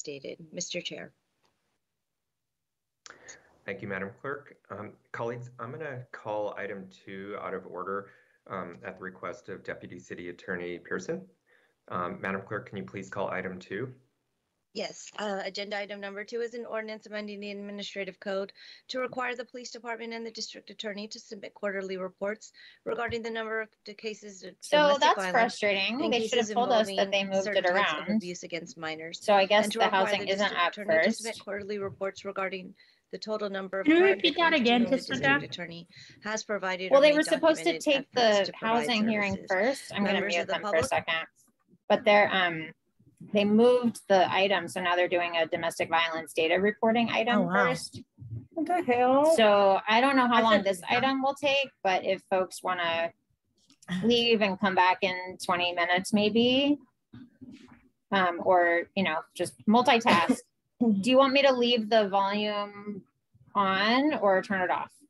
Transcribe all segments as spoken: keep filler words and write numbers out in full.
stated. Mister Chair. Thank you, Madam Clerk. Um, colleagues, I'm going to call item two out of order um, at the request of Deputy City Attorney Pearson. Um, Madam Clerk, can you please call item two? Yes, uh, agenda item number two is an ordinance amending the administrative code to require the police department and the district attorney to submit quarterly reports regarding the number of the cases of so that's frustrating. They should have told us that they moved it around. Of abuse against minors. So I guess and to the require housing the isn't district up attorney to first. submit quarterly reports regarding the total number of Can you crime repeat that victims again, to whom the Sister district Jack? attorney has provided. Well, or they made were supposed to documented take efforts the to provide housing hearing services. first. I'm going to Members mute of the them for a public- second. But they're um they moved the item, so now they're doing a domestic violence data reporting item Oh, wow. first. What the hell? So I don't know how That's long a- this item will take, but if folks want to leave and come back in twenty minutes, maybe, um, or you know, just multitask. Do you want me to leave the volume on or turn it off?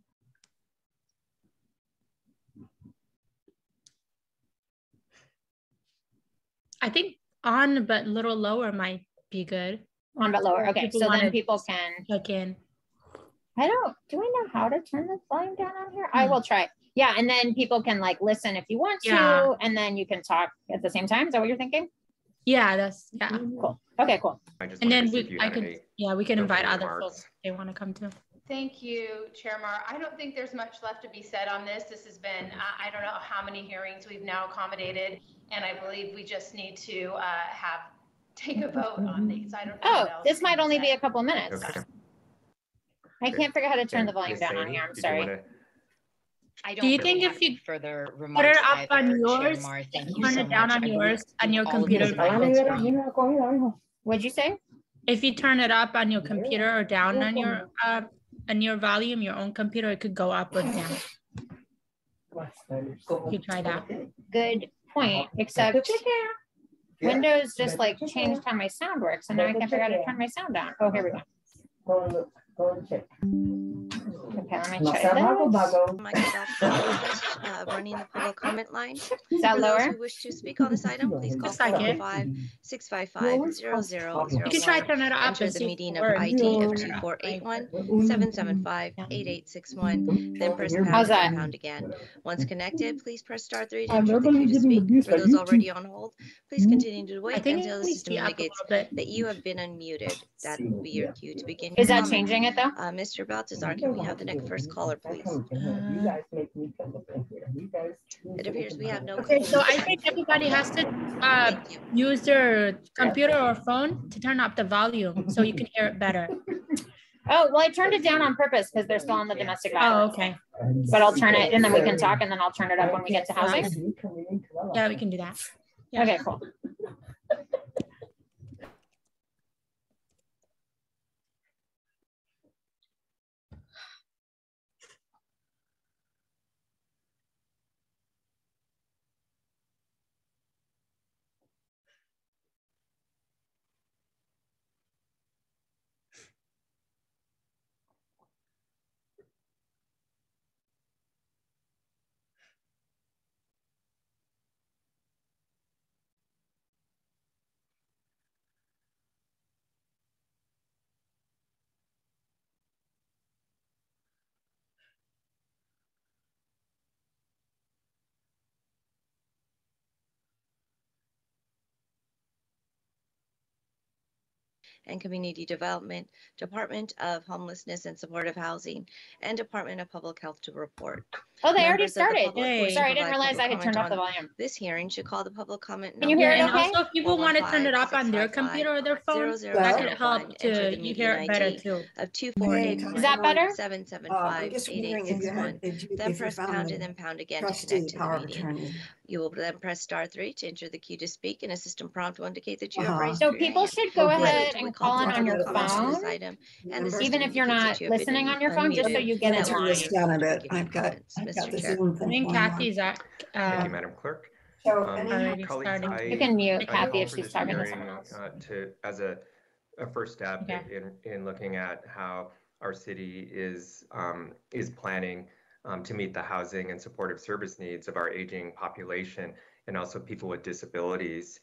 I think on but a little lower might be good. On but lower. Okay, People so wanna then people can. Check in. I don't, do we know how to turn the volume down on here? I will try. Yeah, and then people can like listen if you want to, Yeah. and then you can talk at the same time. Is that what you're thinking? Yeah, that's yeah. Cool. Okay, cool. I just And wanted then to see if we, you I had could, any yeah, we can invite opening other remarks. folks if they want to come too. Thank you, Chair Mar. I don't think there's much left to be said on this. This has been, I I don't know how many hearings we've now accommodated, and I believe we just need to uh, have, take a vote on these. I don't know. Oh, what else this to might only say. be a couple minutes. Okay. I can't figure out how to turn And the volume Miz down on Saini, here. I'm did you sorry. wanna- I don't Do you really think have if you further Put remarks it up on either, Chair yours, Mar. Thank you turn so it down much. on I believe yours on your all of computer. these items were- What'd you say? If you turn it up on your computer or down on your uh on your volume, your own computer, it could go up or down. You try that. Good point, except Windows just like changed how my sound works, and now I can't figure out how to turn my sound down. Oh, here we go. Go and look, go and check. Okay, let me No try seas vago, this. vago. Michael Baptist, uh, running the public comment line. Is For that those lower? who wish to speak on this item, please call Just like four it. five six five five zero zero You zero can try one. turn it up Enter and the see if meeting it of works. I D of Turn two it up. four eight one seven seven five eight eight six one. Then press How's pound that? and pound again. Once connected, please press star three to I'm enter the verbally queue to giving speak. abuse For by those YouTube. already on hold, please continue to I wait think until it the needs to system be up a indicates little bit. that you have been unmuted. That will be your cue to begin. Is your that comment. changing it though? Uh, Mister Baltazar, can we have the next first caller, please? You guys make me come up in here. You guys. It appears we have no. Okay, so I think everybody has to uh Thank you. use their computer or phone to turn up the volume so you can hear it better. Oh, well, I turned it down on purpose because they're still on the domestic Oh, violence. okay. But I'll turn it and then we can talk and then I'll turn it up when we get to housing. Yeah, we can do that. Yeah. Okay, cool. and Community Development, Department of Homelessness and Supportive Housing, and Department of Public Health to report. Oh, they already Members of the started. public Hey. wishing to Sorry, I didn't provide realize I public had turned off the comment on volume. This hearing should call the public comment. Can you number hear it And okay? also if people want to turn it up on their computer or their phone, that could help to you hear it better too. Of two four eight Is that better? seven seven Uh, I'm five just eight eight wondering if six you had, one. if you, Then if you press found pound the and then pound again to trustee connect to the power of meeting. attorney. You will then press star three to enter the queue to speak, and a system prompt will indicate that you have Uh-huh. raised So your people hand. should go Okay. ahead Whether to and call call in for on your public comments on this phone, item, and the Remember? even if you're system not indicates that you have listening been on your phone, just so unmuted. you get I'm in gonna turn line. this down a bit. Begin your I've got, comments, I've Mister got the Chair. Zoom I thing think going on. Kathy's at Thank you, uh, Madam Clerk. So, Um, any- already colleagues, starting. I- You can mute I Kathy call if for she's this talking to hearing, someone else. uh, to, as a, a first step Okay. in, in looking at how our city is, um, is planning um, to meet the housing and supportive service needs of our aging population and also people with disabilities.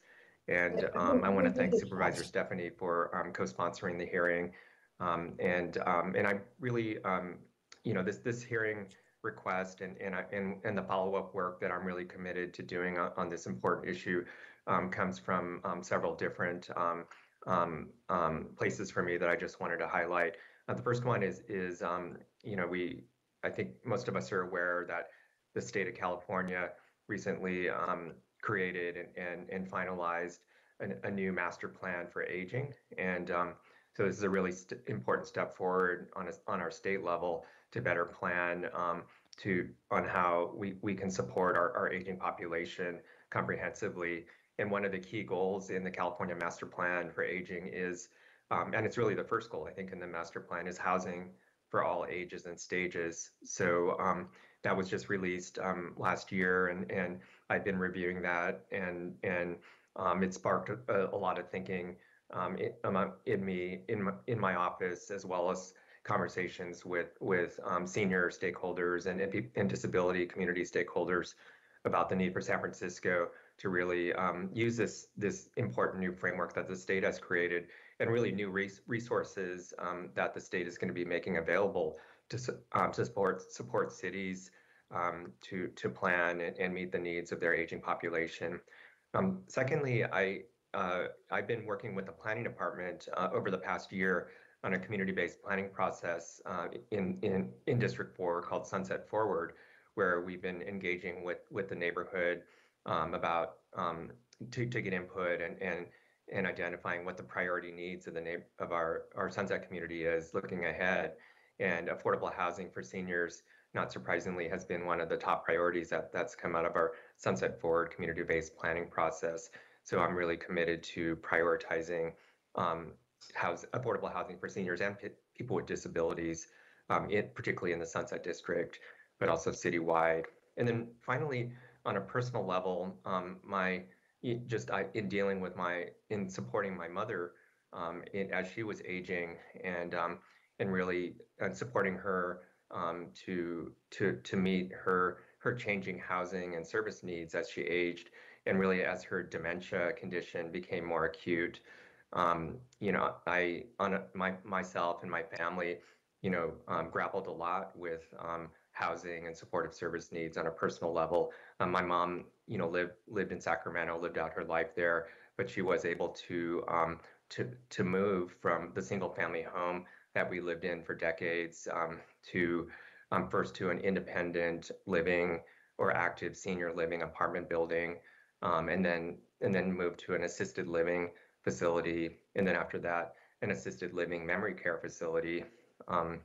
And um, I want to thank Supervisor Stephanie for um, co-sponsoring the hearing. Um, and um, and I really, um, you know, this this hearing request and and, I, and and the follow-up work that I'm really committed to doing on, on this important issue um, comes from um, several different um, um, um, places for me that I just wanted to highlight. Uh, the first one is is um, you know, we I think most of us are aware that the state of California recently um, created and, and, and finalized an, a new master plan for aging. And um, so this is a really st important step forward on, a, on our state level to better plan um, to on how we, we can support our, our aging population comprehensively. And one of the key goals in the California Master Plan for Aging is, um, and it's really the first goal, I think, in the master plan, is housing for all ages and stages. So um, that was just released um, last year, and, and I've been reviewing that, and and um, it sparked a, a lot of thinking um, in, in me in my, in my office, as well as conversations with with um, senior stakeholders and, and disability community stakeholders about the need for San Francisco to really um, use this this important new framework that the state has created, and really new res resources um, that the state is going to be making available to um, to support support cities um, to to plan and, and meet the needs of their aging population. Um, secondly, I uh, I've been working with the planning department uh, over the past year on a community-based planning process uh, in in in District Four called Sunset Forward, where we've been engaging with with the neighborhood um, about um, to to get input and and and identifying what the priority needs of the of our our Sunset community is looking ahead. And affordable housing for seniors, not surprisingly, has been one of the top priorities that that's come out of our Sunset Forward community-based planning process. So I'm really committed to prioritizing um, house, affordable housing for seniors and people with disabilities, um, it, particularly in the Sunset District, but also citywide. And then finally, on a personal level, um, my just I, in dealing with my in supporting my mother um, in, as she was aging, and um, and really and supporting her um, to to to meet her her changing housing and service needs as she aged, and really as her dementia condition became more acute. Um, you know, I on a, my myself and my family, you know, um, grappled a lot with um, housing and supportive service needs on a personal level. Um, my mom, you know, lived lived in Sacramento, lived out her life there, but she was able to um, to to move from the single family home that we lived in for decades um, to um, first to an independent living or active senior living apartment building, um, and then and then moved to an assisted living facility, and then after that, an assisted living memory care facility, um,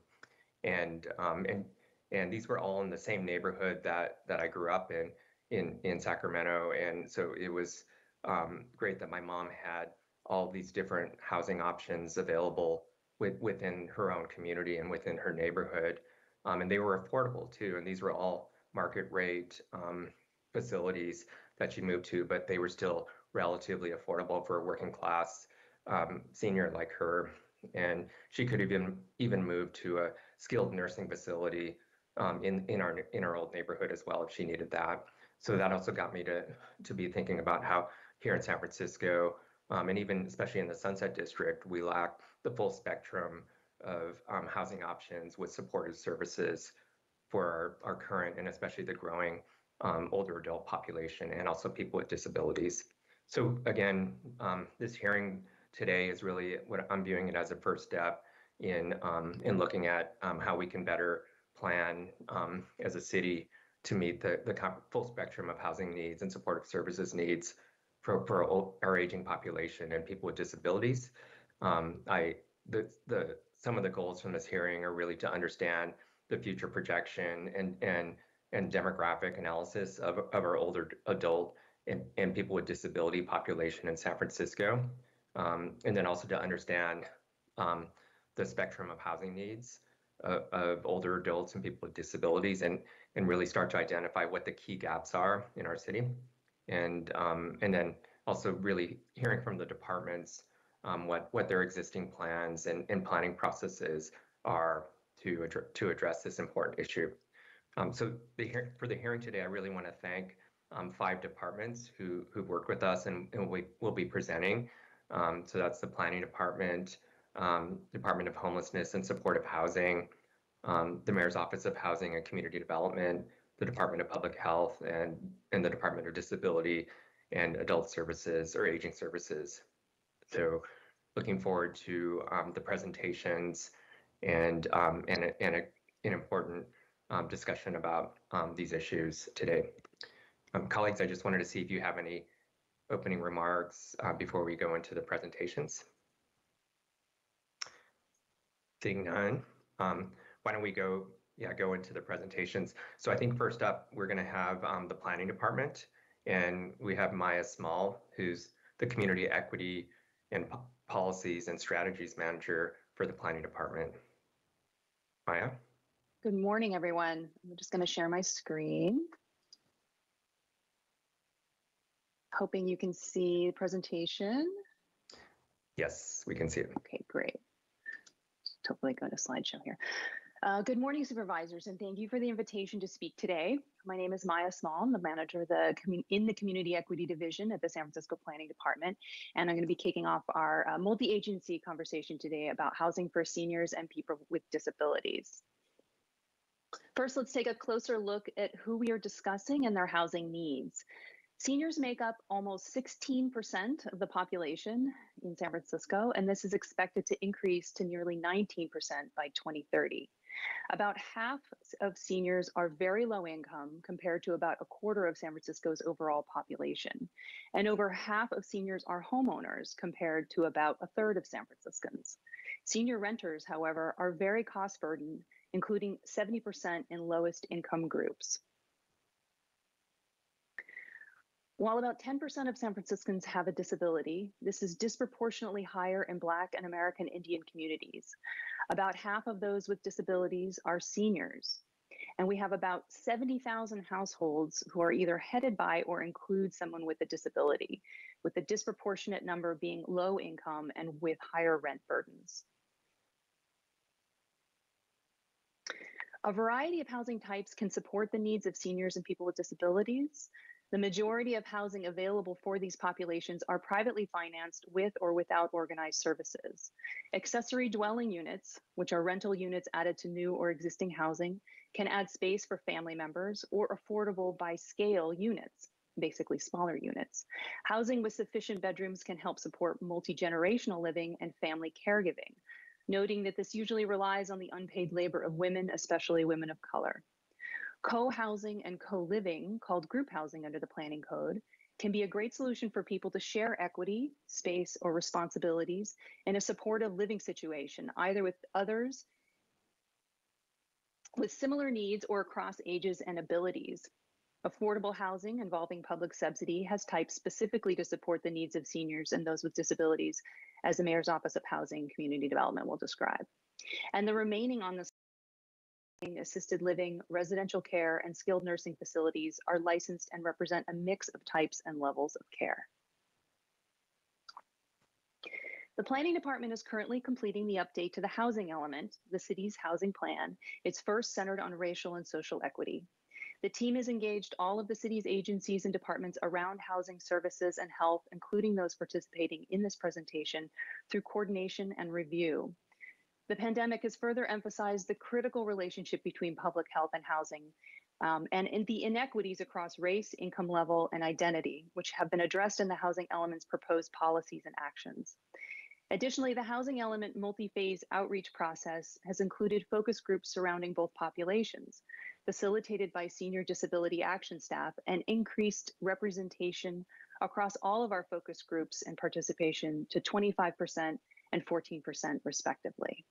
and um, and and these were all in the same neighborhood that that I grew up in in in Sacramento, and so it was um, great that my mom had all these different housing options available with, within her own community and within her neighborhood, um, and they were affordable too. And these were all market rate um, facilities that she moved to, but they were still relatively affordable for a working class um, senior like her. And she could even even move to a skilled nursing facility um, in in our in our old neighborhood as well if she needed that. So that also got me to to be thinking about how here in San Francisco, um, and even especially in the Sunset District, we lack the full spectrum of um, housing options with supportive services for our, our current and especially the growing um, older adult population and also people with disabilities. So again, um, this hearing today is really what I'm viewing it as a first step in um, in looking at um, how we can better plan um, as a city to meet the the full spectrum of housing needs and supportive services needs for, for our aging population and people with disabilities. Um, I the the some of the goals from this hearing are really to understand the future projection and and and demographic analysis of, of our older adult and, and people with disability population in San Francisco. Um, and then also to understand um, the spectrum of housing needs uh, of older adults and people with disabilities, and and really start to identify what the key gaps are in our city, and um, and then also really hearing from the departments um, what what their existing plans and, and planning processes are to ad to address this important issue. Um, so the, for the hearing today, I really want to thank um, five departments who, who've worked with us and, and we will be presenting. Um, so that's the Planning Department, um, Department of Homelessness and Supportive Housing, um, the Mayor's Office of Housing and Community Development, the Department of Public Health, and, and the Department of Disability and Adult Services or Aging Services. So looking forward to um, the presentations and, um, and, a, and a, an important um, discussion about um, these issues today. Um, colleagues, I just wanted to see if you have any opening remarks uh, before we go into the presentations. Seeing none, um, why don't we go, yeah, go into the presentations. So I think first up, we're gonna have um, the Planning Department, and we have Maya Small, who's the Community Equity and P Policies and Strategies Manager for the Planning Department. Maya? Good morning, everyone. I'm just gonna share my screen. Hoping you can see the presentation. Yes, we can see it. Okay, great. Hopefully go to slideshow here. Uh, good morning, supervisors, and thank you for the invitation to speak today. My name is Maya Small. I'm the manager of the in the Community Equity Division at the San Francisco Planning Department, and I'm going to be kicking off our uh, multi-agency conversation today about housing for seniors and people with disabilities. First, let's take a closer look at who we are discussing and their housing needs. Seniors make up almost sixteen percent of the population in San Francisco, and this is expected to increase to nearly nineteen percent by twenty thirty. About half of seniors are very low income compared to about a quarter of San Francisco's overall population. And over half of seniors are homeowners compared to about a third of San Franciscans. Senior renters, however, are very cost burdened, including seventy percent in lowest income groups. While about ten percent of San Franciscans have a disability, this is disproportionately higher in Black and American Indian communities. About half of those with disabilities are seniors. And we have about seventy thousand households who are either headed by or include someone with a disability, with the disproportionate number being low income and with higher rent burdens. A variety of housing types can support the needs of seniors and people with disabilities. The majority of housing available for these populations are privately financed with or without organized services. Accessory dwelling units, which are rental units added to new or existing housing, can add space for family members, or affordable by scale units, basically smaller units. Housing with sufficient bedrooms can help support multi-generational living and family caregiving, noting that this usually relies on the unpaid labor of women, especially women of color. Co-housing and co-living, called group housing under the Planning Code, can be a great solution for people to share equity, space, or responsibilities in a supportive living situation, either with others with similar needs or across ages and abilities. Affordable housing involving public subsidy has types specifically to support the needs of seniors and those with disabilities, as the Mayor's Office of Housing and Community Development will describe. And the remaining on this assisted living, residential care, and skilled nursing facilities are licensed and represent a mix of types and levels of care. The Planning Department is currently completing the update to the housing element, the city's housing plan. It's first centered on racial and social equity. The team has engaged all of the city's agencies and departments around housing services and health, including those participating in this presentation, through coordination and review. The pandemic has further emphasized the critical relationship between public health and housing, um, and in the inequities across race, income level, and identity, which have been addressed in the housing element's proposed policies and actions. Additionally, the housing element multi-phase outreach process has included focus groups surrounding both populations, facilitated by senior disability action staff, and increased representation across all of our focus groups and participation to twenty-five percent and fourteen percent respectively.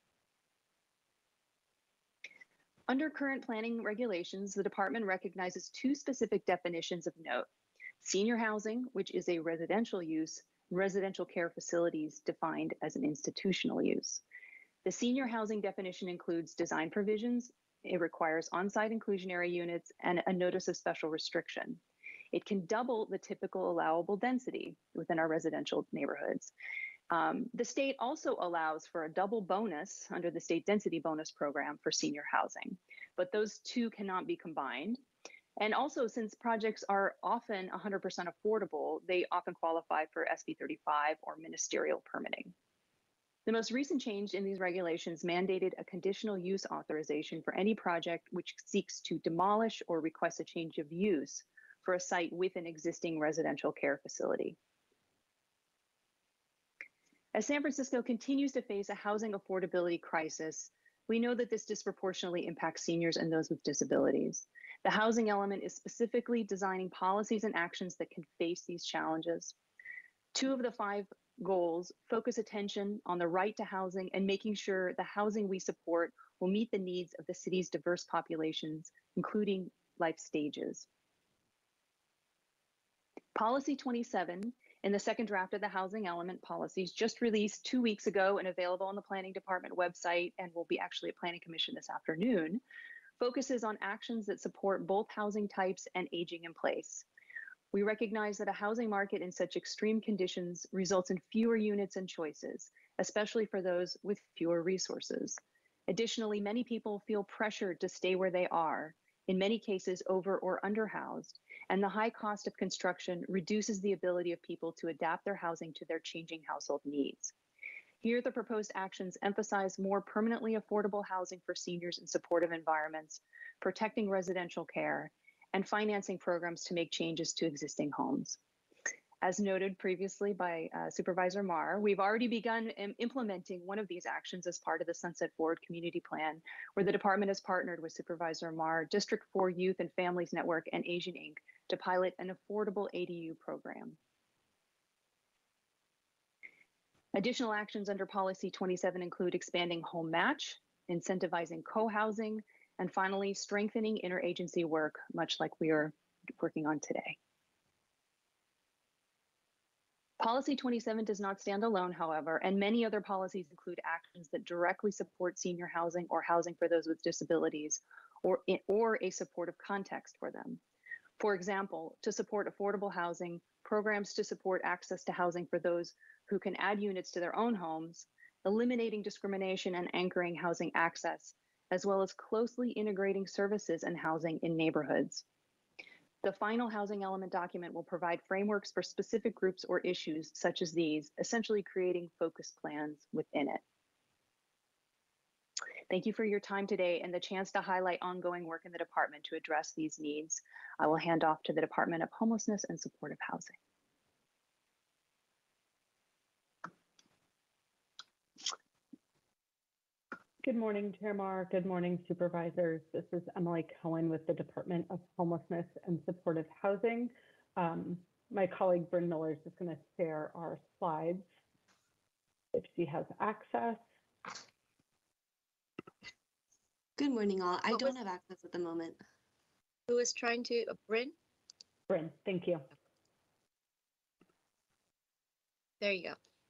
Under current planning regulations, the department recognizes two specific definitions of note: senior housing, which is a residential use, and residential care facilities defined as an institutional use. The senior housing definition includes design provisions. It requires on-site inclusionary units and a notice of special restriction. It can double the typical allowable density within our residential neighborhoods. Um, the state also allows for a double bonus under the state density bonus program for senior housing, but those two cannot be combined. And also, since projects are often one hundred percent affordable, they often qualify for S B thirty-five or ministerial permitting. The most recent change in these regulations mandated a conditional use authorization for any project which seeks to demolish or request a change of use for a site with an existing residential care facility. As San Francisco continues to face a housing affordability crisis, we know that this disproportionately impacts seniors and those with disabilities. The housing element is specifically designing policies and actions that can face these challenges. Two of the five goals focus attention on the right to housing and making sure the housing we support will meet the needs of the city's diverse populations, including life stages. Policy twenty-seven, in the second draft of the housing element policies, just released two weeks ago and available on the Planning Department website and will be actually at Planning Commission this afternoon, focuses on actions that support both housing types and aging in place. We recognize that a housing market in such extreme conditions results in fewer units and choices, especially for those with fewer resources. Additionally, many people feel pressured to stay where they are, in many cases over or underhoused, and the high cost of construction reduces the ability of people to adapt their housing to their changing household needs. Here, the proposed actions emphasize more permanently affordable housing for seniors in supportive environments, protecting residential care, and financing programs to make changes to existing homes. As noted previously by uh, Supervisor Marr, we've already begun im- implementing one of these actions as part of the Sunset Forward Community Plan, where the department has partnered with Supervisor Marr, District four Youth and Families Network, and Asian Incorporated to pilot an affordable A D U program. Additional actions under Policy twenty-seven include expanding home match, incentivizing co-housing, and finally, strengthening interagency work, much like we are working on today. Policy twenty-seven does not stand alone, however, and many other policies include actions that directly support senior housing or housing for those with disabilities, or, or a supportive context for them. For example, to support affordable housing, programs to support access to housing for those who can add units to their own homes, eliminating discrimination and anchoring housing access, as well as closely integrating services and housing in neighborhoods. The final housing element document will provide frameworks for specific groups or issues such as these, essentially creating focus plans within it. Thank you for your time today and the chance to highlight ongoing work in the department to address these needs. I will hand off to the Department of Homelessness and Supportive Housing. Good morning, Chair Marr. Good morning, supervisors. This is Emily Cohen with the Department of Homelessness and Supportive Housing. Um, my colleague Bryn Miller is just going to share our slides if she has access. Good morning, all. I What don't was- have access at the moment. Who is trying to, uh, Bryn? Bryn, thank you. There you go.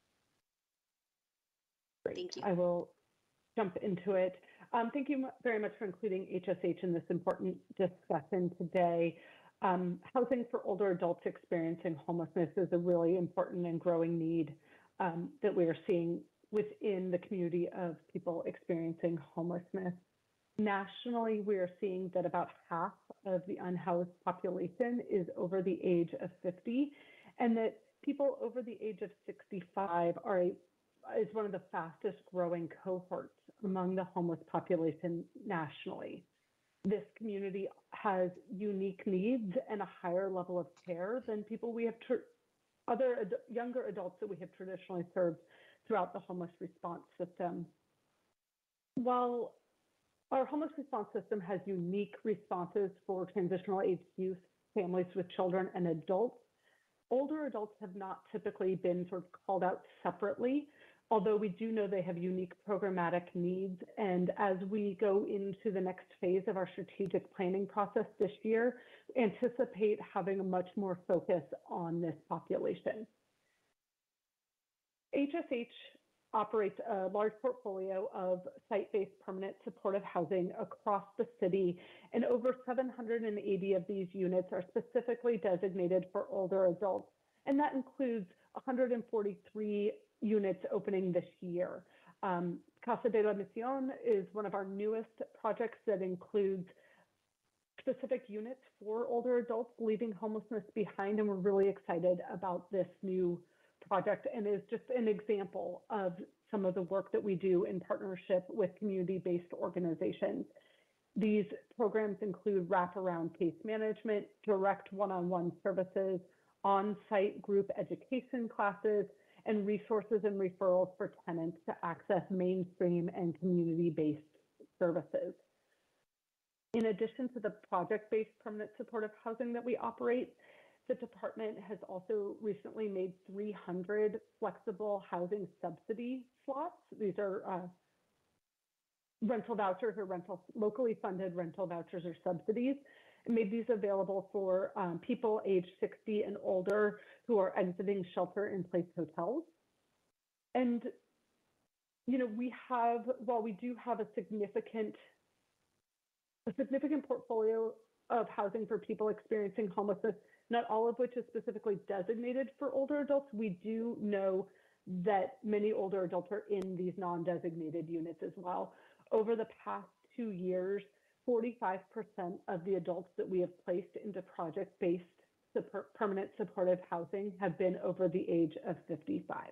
Great. Thank you. I will jump into it. Um, thank you very much for including H S H in this important discussion today. Um, housing for older adults experiencing homelessness is a really important and growing need um, that we are seeing within the community of people experiencing homelessness. Nationally, we are seeing that about half of the unhoused population is over the age of fifty, and that people over the age of sixty-five are a, is one of the fastest growing cohorts among the homeless population nationally. This community has unique needs and a higher level of care than people we have, other ad younger adults that we have traditionally served throughout the homeless response system. While our homeless response system has unique responses for transitional age youth, families with children, and adults, older adults have not typically been sort of called out separately, although we do know they have unique programmatic needs. And as we go into the next phase of our strategic planning process this year, anticipate having a much more focus on this population. H S H operates a large portfolio of site-based permanent supportive housing across the city, and over seven hundred eighty of these units are specifically designated for older adults, and that includes one hundred forty-three units opening this year. Um, Casa de la Misión is one of our newest projects that includes specific units for older adults leaving homelessness behind, and we're really excited about this new project, and is just an example of some of the work that we do in partnership with community-based organizations. These programs include wraparound case management, direct one-on-one services, on-site group education classes, and resources and referrals for tenants to access mainstream and community-based services. In addition to the project-based permanent supportive housing that we operate, the department has also recently made three hundred flexible housing subsidy slots. These are uh, rental vouchers or rental, locally funded rental vouchers or subsidies, and made these available for um, people aged sixty and older who are exiting shelter-in-place hotels. And, you know, we have, while we do have a significant, a significant portfolio of housing for people experiencing homelessness, not all of which is specifically designated for older adults, we do know that many older adults are in these non-designated units as well. Over the past two years, forty-five percent of the adults that we have placed into project-based permanent supportive housing have been over the age of fifty-five.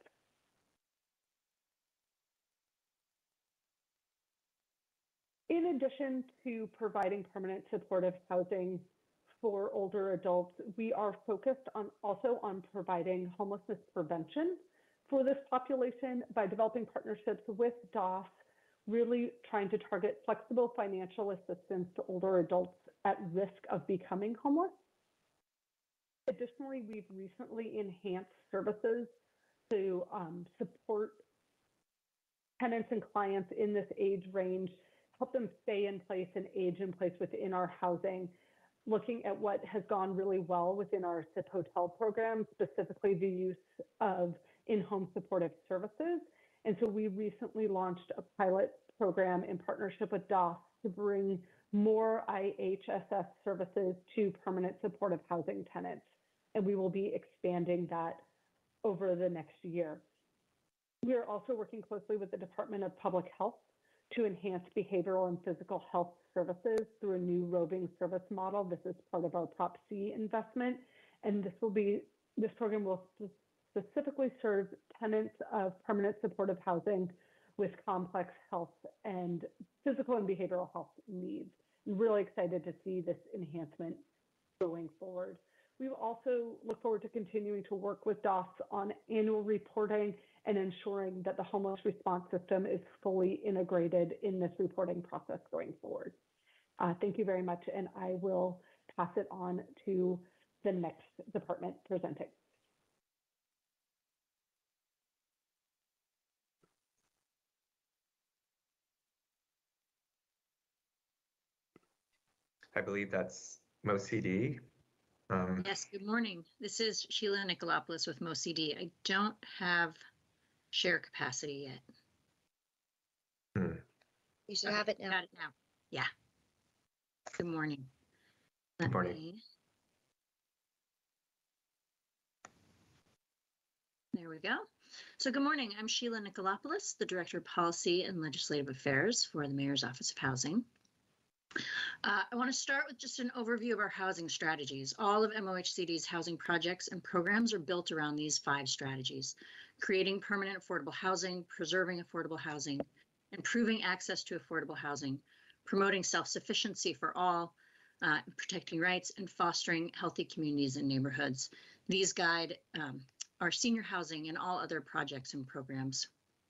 In addition to providing permanent supportive housing for older adults, we are focused on also on providing homelessness prevention for this population by developing partnerships with D O S, really trying to target flexible financial assistance to older adults at risk of becoming homeless. Additionally, we've recently enhanced services to um, support tenants and clients in this age range, help them stay in place and age in place within our housing, looking at what has gone really well within our S I P hotel program, specifically the use of in-home supportive services. And so we recently launched a pilot program in partnership with D O S to bring more I H S S services to permanent supportive housing tenants. And we will be expanding that over the next year. We are also working closely with the Department of Public Health to enhance behavioral and physical health services through a new roving service model. This is part of our Prop C investment, and this will be, this program will specifically serve tenants of permanent supportive housing with complex health and physical and behavioral health needs. I'm really excited to see this enhancement going forward. We will also look forward to continuing to work with D O S on annual reporting and ensuring that the homeless response system is fully integrated in this reporting process going forward. Uh, thank you very much, and I will pass it on to the next department presenting. I believe that's Mo C D. Um, yes, good morning. This is Sheila Nicolopoulos with Mo C D. I don't have share capacity yet. hmm. You should have it now. Got it now. Yeah. Good morning. Good Let morning. me- There we go. So good morning. I'm Sheila Nicolopoulos, the Director of Policy and Legislative Affairs for the Mayor's Office of Housing. Uh, I want to start with just an overview of our housing strategies. All of M O H C D's housing projects and programs are built around these five strategies: creating permanent affordable housing, preserving affordable housing, improving access to affordable housing, promoting self-sufficiency for all, uh, protecting rights, and fostering healthy communities and neighborhoods. These guide um, our senior housing and all other projects and programs.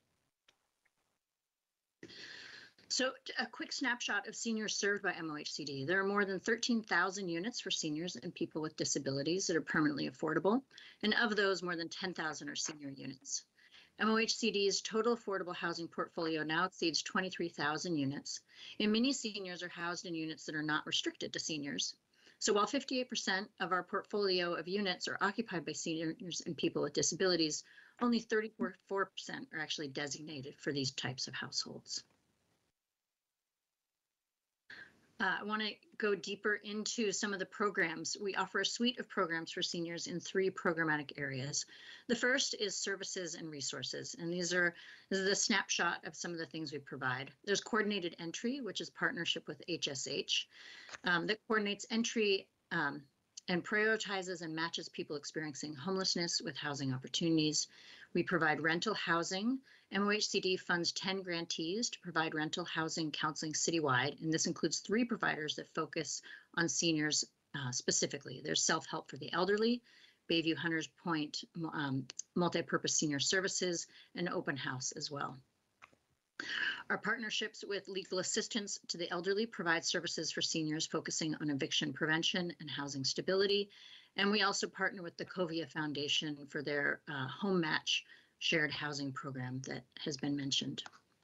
So a quick snapshot of seniors served by M O H C D. There are more than thirteen thousand units for seniors and people with disabilities that are permanently affordable. And of those, more than ten thousand are senior units. M O H C D's total affordable housing portfolio now exceeds twenty-three thousand units. And many seniors are housed in units that are not restricted to seniors. So while fifty-eight percent of our portfolio of units are occupied by seniors and people with disabilities, only thirty-four percent are actually designated for these types of households. Uh, I want to go deeper into some of the programs. We offer a suite of programs for seniors in three programmatic areas. The first is services and resources, and these are this is a snapshot of some of the things we provide. There's coordinated entry, which is partnership with H S H, um, that coordinates entry um, and prioritizes and matches people experiencing homelessness with housing opportunities. We provide rental housing. M O H C D funds ten grantees to provide rental housing counseling citywide, and this includes three providers that focus on seniors uh, specifically. There's Self-Help for the Elderly, Bayview Hunters Point um, Multi-Purpose Senior Services, and Open House as well. Our partnerships with Legal Assistance to the Elderly provide services for seniors focusing on eviction prevention and housing stability. And we also partner with the Covia Foundation for their uh, home match shared housing program that has been mentioned.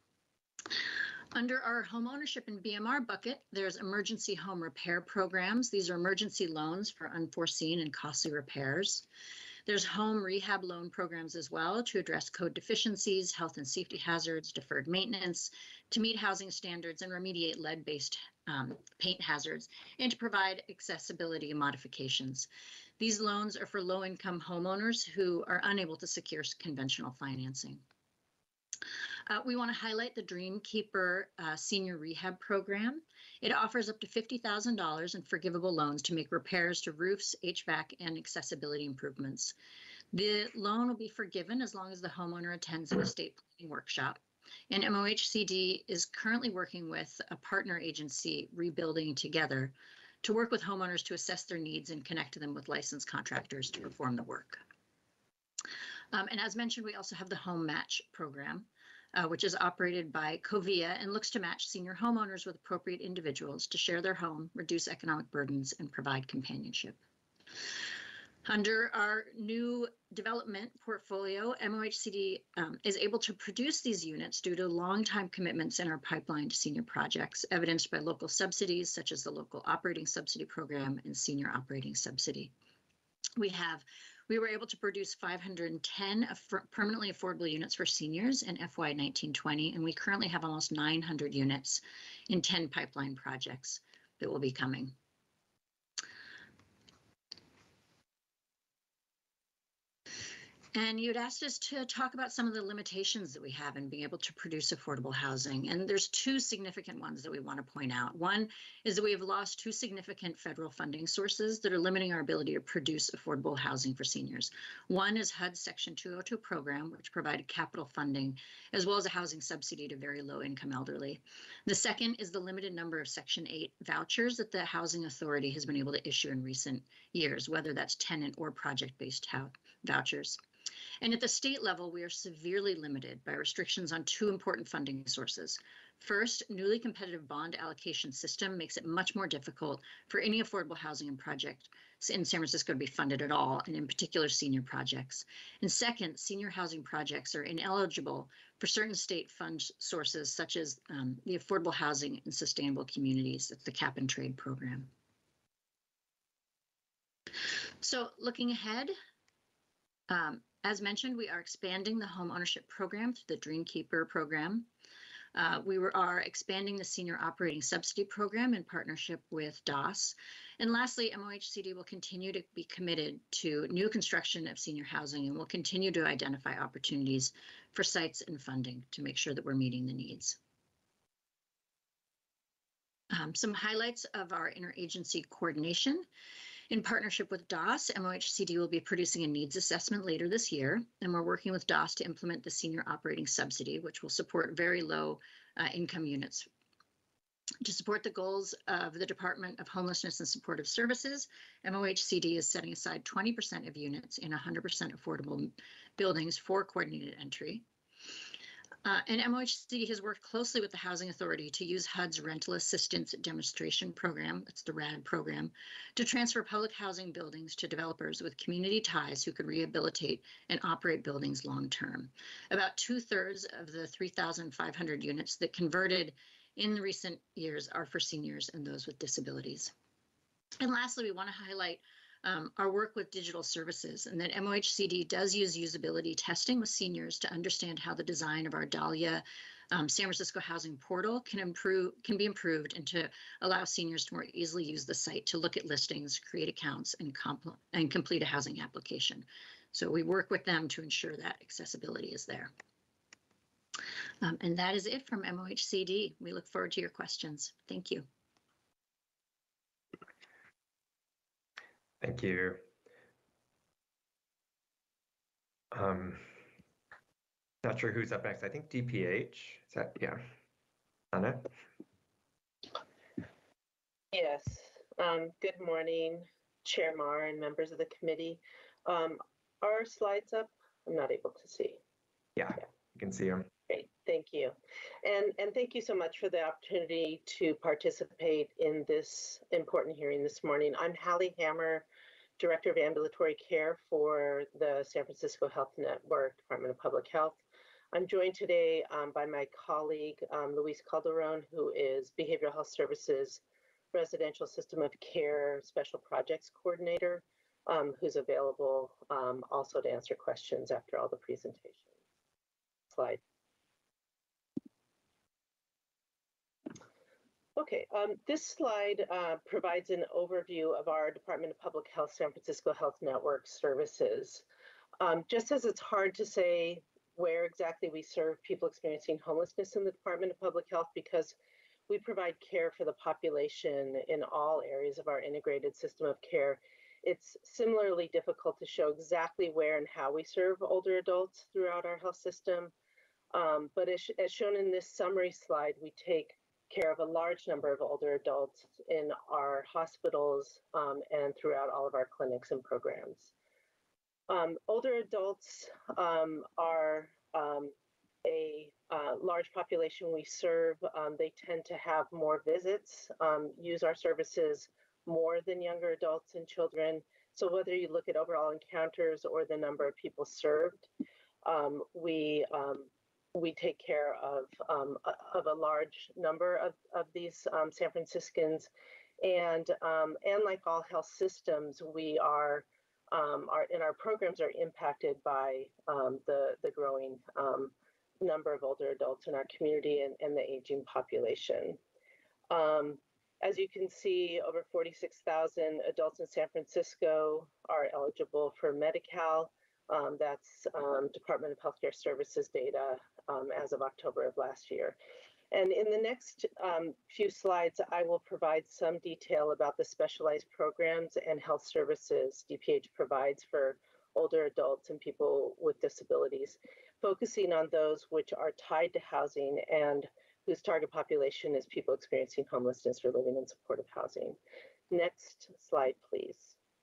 Under our home ownership and B M R bucket, there's emergency home repair programs. These are emergency loans for unforeseen and costly repairs. There's home rehab loan programs as well to address code deficiencies, health and safety hazards, deferred maintenance, to meet housing standards and remediate lead-based um, paint hazards, and to provide accessibility modifications. These loans are for low-income homeowners who are unable to secure conventional financing. Uh, we want to highlight the Dreamkeeper uh, Senior Rehab Program. It offers up to fifty thousand dollars in forgivable loans to make repairs to roofs, H V A C, and accessibility improvements. The loan will be forgiven as long as the homeowner attends an estate planning workshop. And M O H C D is currently working with a partner agency, Rebuilding Together, to work with homeowners to assess their needs and connect them with licensed contractors to perform the work. Um, and as mentioned, we also have the Home Match program, uh, which is operated by Covia and looks to match senior homeowners with appropriate individuals to share their home, reduce economic burdens, and provide companionship. Under our new development portfolio, M O H C D um, is able to produce these units due to long-time commitments in our pipeline to senior projects, evidenced by local subsidies such as the Local Operating Subsidy Program and Senior Operating Subsidy. We have We were able to produce five hundred ten permanently affordable units for seniors in F Y nineteen twenty, and we currently have almost nine hundred units in ten pipeline projects that will be coming. And you'd asked us to talk about some of the limitations that we have in being able to produce affordable housing. And there's two significant ones that we want to point out. One is that we have lost two significant federal funding sources that are limiting our ability to produce affordable housing for seniors. One is H U D's Section two oh two program, which provided capital funding, as well as a housing subsidy to very low income elderly. The second is the limited number of Section eight vouchers that the Housing Authority has been able to issue in recent years, whether that's tenant or project-based vouchers. And at the state level, we are severely limited by restrictions on two important funding sources. First, newly competitive bond allocation system makes it much more difficult for any affordable housing and project in San Francisco to be funded at all, and in particular senior projects. And second, senior housing projects are ineligible for certain state fund sources, such as um, the Affordable Housing and Sustainable Communities, that's the cap and trade program. So looking ahead, um, as mentioned, we are expanding the home ownership program through the Dreamkeeper program. Uh, we were, are expanding the Senior Operating Subsidy Program in partnership with D O S. And lastly, M O H C D will continue to be committed to new construction of senior housing and will continue to identify opportunities for sites and funding to make sure that we're meeting the needs. Um, some highlights of our interagency coordination. In partnership with D O S, M O H C D will be producing a needs assessment later this year, and we're working with D O S to implement the Senior Operating Subsidy, which will support very low uh, income units. To support the goals of the Department of Homelessness and Supportive Services, M O H C D is setting aside twenty percent of units in one hundred percent affordable buildings for coordinated entry. Uh, and M O H C D has worked closely with the Housing Authority to use H U D's Rental Assistance Demonstration Program, that's the R A D program, to transfer public housing buildings to developers with community ties who could rehabilitate and operate buildings long-term. About two-thirds of the three thousand five hundred units that converted in the recent years are for seniors and those with disabilities. And lastly, we want to highlight Um, our work with digital services, and that M O H C D does use usability testing with seniors to understand how the design of our Dahlia um, San Francisco Housing Portal can improve, can be improved and to allow seniors to more easily use the site to look at listings, create accounts, and, compl- and complete a housing application. So we work with them to ensure that accessibility is there. Um, and that is it from M O H C D. We look forward to your questions. Thank you. Thank you. Um, not sure who's up next. I think D P H. Is that, yeah. Anna? Yes. Um, good morning, Chair Marr and members of the committee. Um, are slides up? I'm not able to see. Yeah, yeah. You can see them. Great, thank you. And, and thank you so much for the opportunity to participate in this important hearing this morning. I'm Hallie Hammer, Director of Ambulatory Care for the San Francisco Health Network, Department of Public Health. I'm joined today um, by my colleague, um, Luis Calderon, who is Behavioral Health Services Residential System of Care Special Projects Coordinator, um, who's available um, also to answer questions after all the presentations. Slide. Okay, um, this slide uh, provides an overview of our Department of Public Health San Francisco Health Network services. Um, just as it's hard to say where exactly we serve people experiencing homelessness in the Department of Public Health because we provide care for the population in all areas of our integrated system of care, it's similarly difficult to show exactly where and how we serve older adults throughout our health system. Um, but as, as shown in this summary slide, we take care of a large number of older adults in our hospitals um, and throughout all of our clinics and programs. Um, older adults um, are um, a uh, large population we serve. Um, they tend to have more visits, um, use our services more than younger adults and children. So whether you look at overall encounters or the number of people served, um, we um, we take care of um, of a large number of, of these um, San Franciscans. And, um, and like all health systems, we are, um, our, and our programs are impacted by um, the, the growing um, number of older adults in our community and, and the aging population. Um, as you can see, over forty-six thousand adults in San Francisco are eligible for Medi-Cal. Um, that's um, Department of Healthcare Services data um, as of October of last year. And in the next um, few slides, I will provide some detail about the specialized programs and health services D P H provides for older adults and people with disabilities, focusing on those which are tied to housing and whose target population is people experiencing homelessness or living in supportive housing. Next slide, please.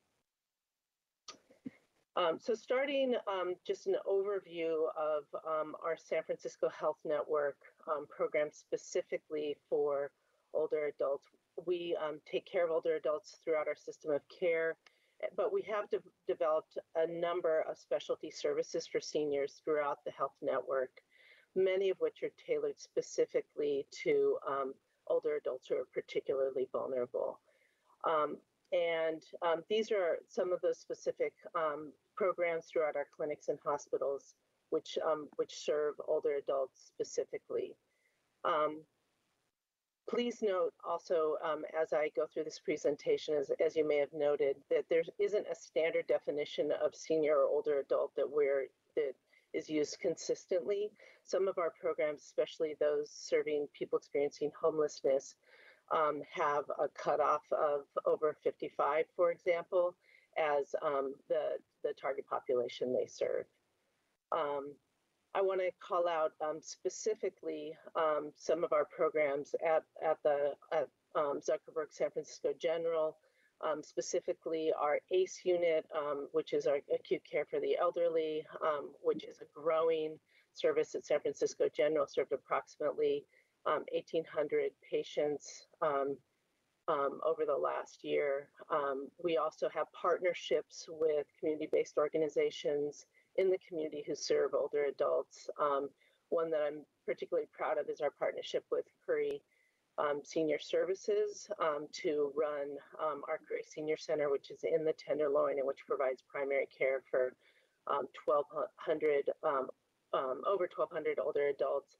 Um, so starting um, just an overview of um, our San Francisco Health Network um, program specifically for older adults. We um, take care of older adults throughout our system of care, but we have de developed a number of specialty services for seniors throughout the health network, many of which are tailored specifically to um, older adults who are particularly vulnerable. Um, And um, these are some of those specific um, programs throughout our clinics and hospitals, which um, which serve older adults specifically. Um, please note also, um, as I go through this presentation, as, as you may have noted, that there isn't a standard definition of senior or older adult that we're that is used consistently. Some of our programs, especially those serving people experiencing homelessness, Um, have a cutoff of over fifty-five, for example, as um, the, the target population they serve. Um, I want to call out um, specifically um, some of our programs at, at the at, um, Zuckerberg San Francisco General, um, specifically our ACE unit, um, which is our acute care for the elderly, um, which is a growing service at San Francisco General, served approximately Um, eighteen hundred patients um, um, over the last year. Um, we also have partnerships with community-based organizations in the community who serve older adults. Um, one that I'm particularly proud of is our partnership with Curry um, Senior Services um, to run um, our Curry Senior Center, which is in the Tenderloin and which provides primary care for um, twelve hundred, um, um, over twelve hundred older adults.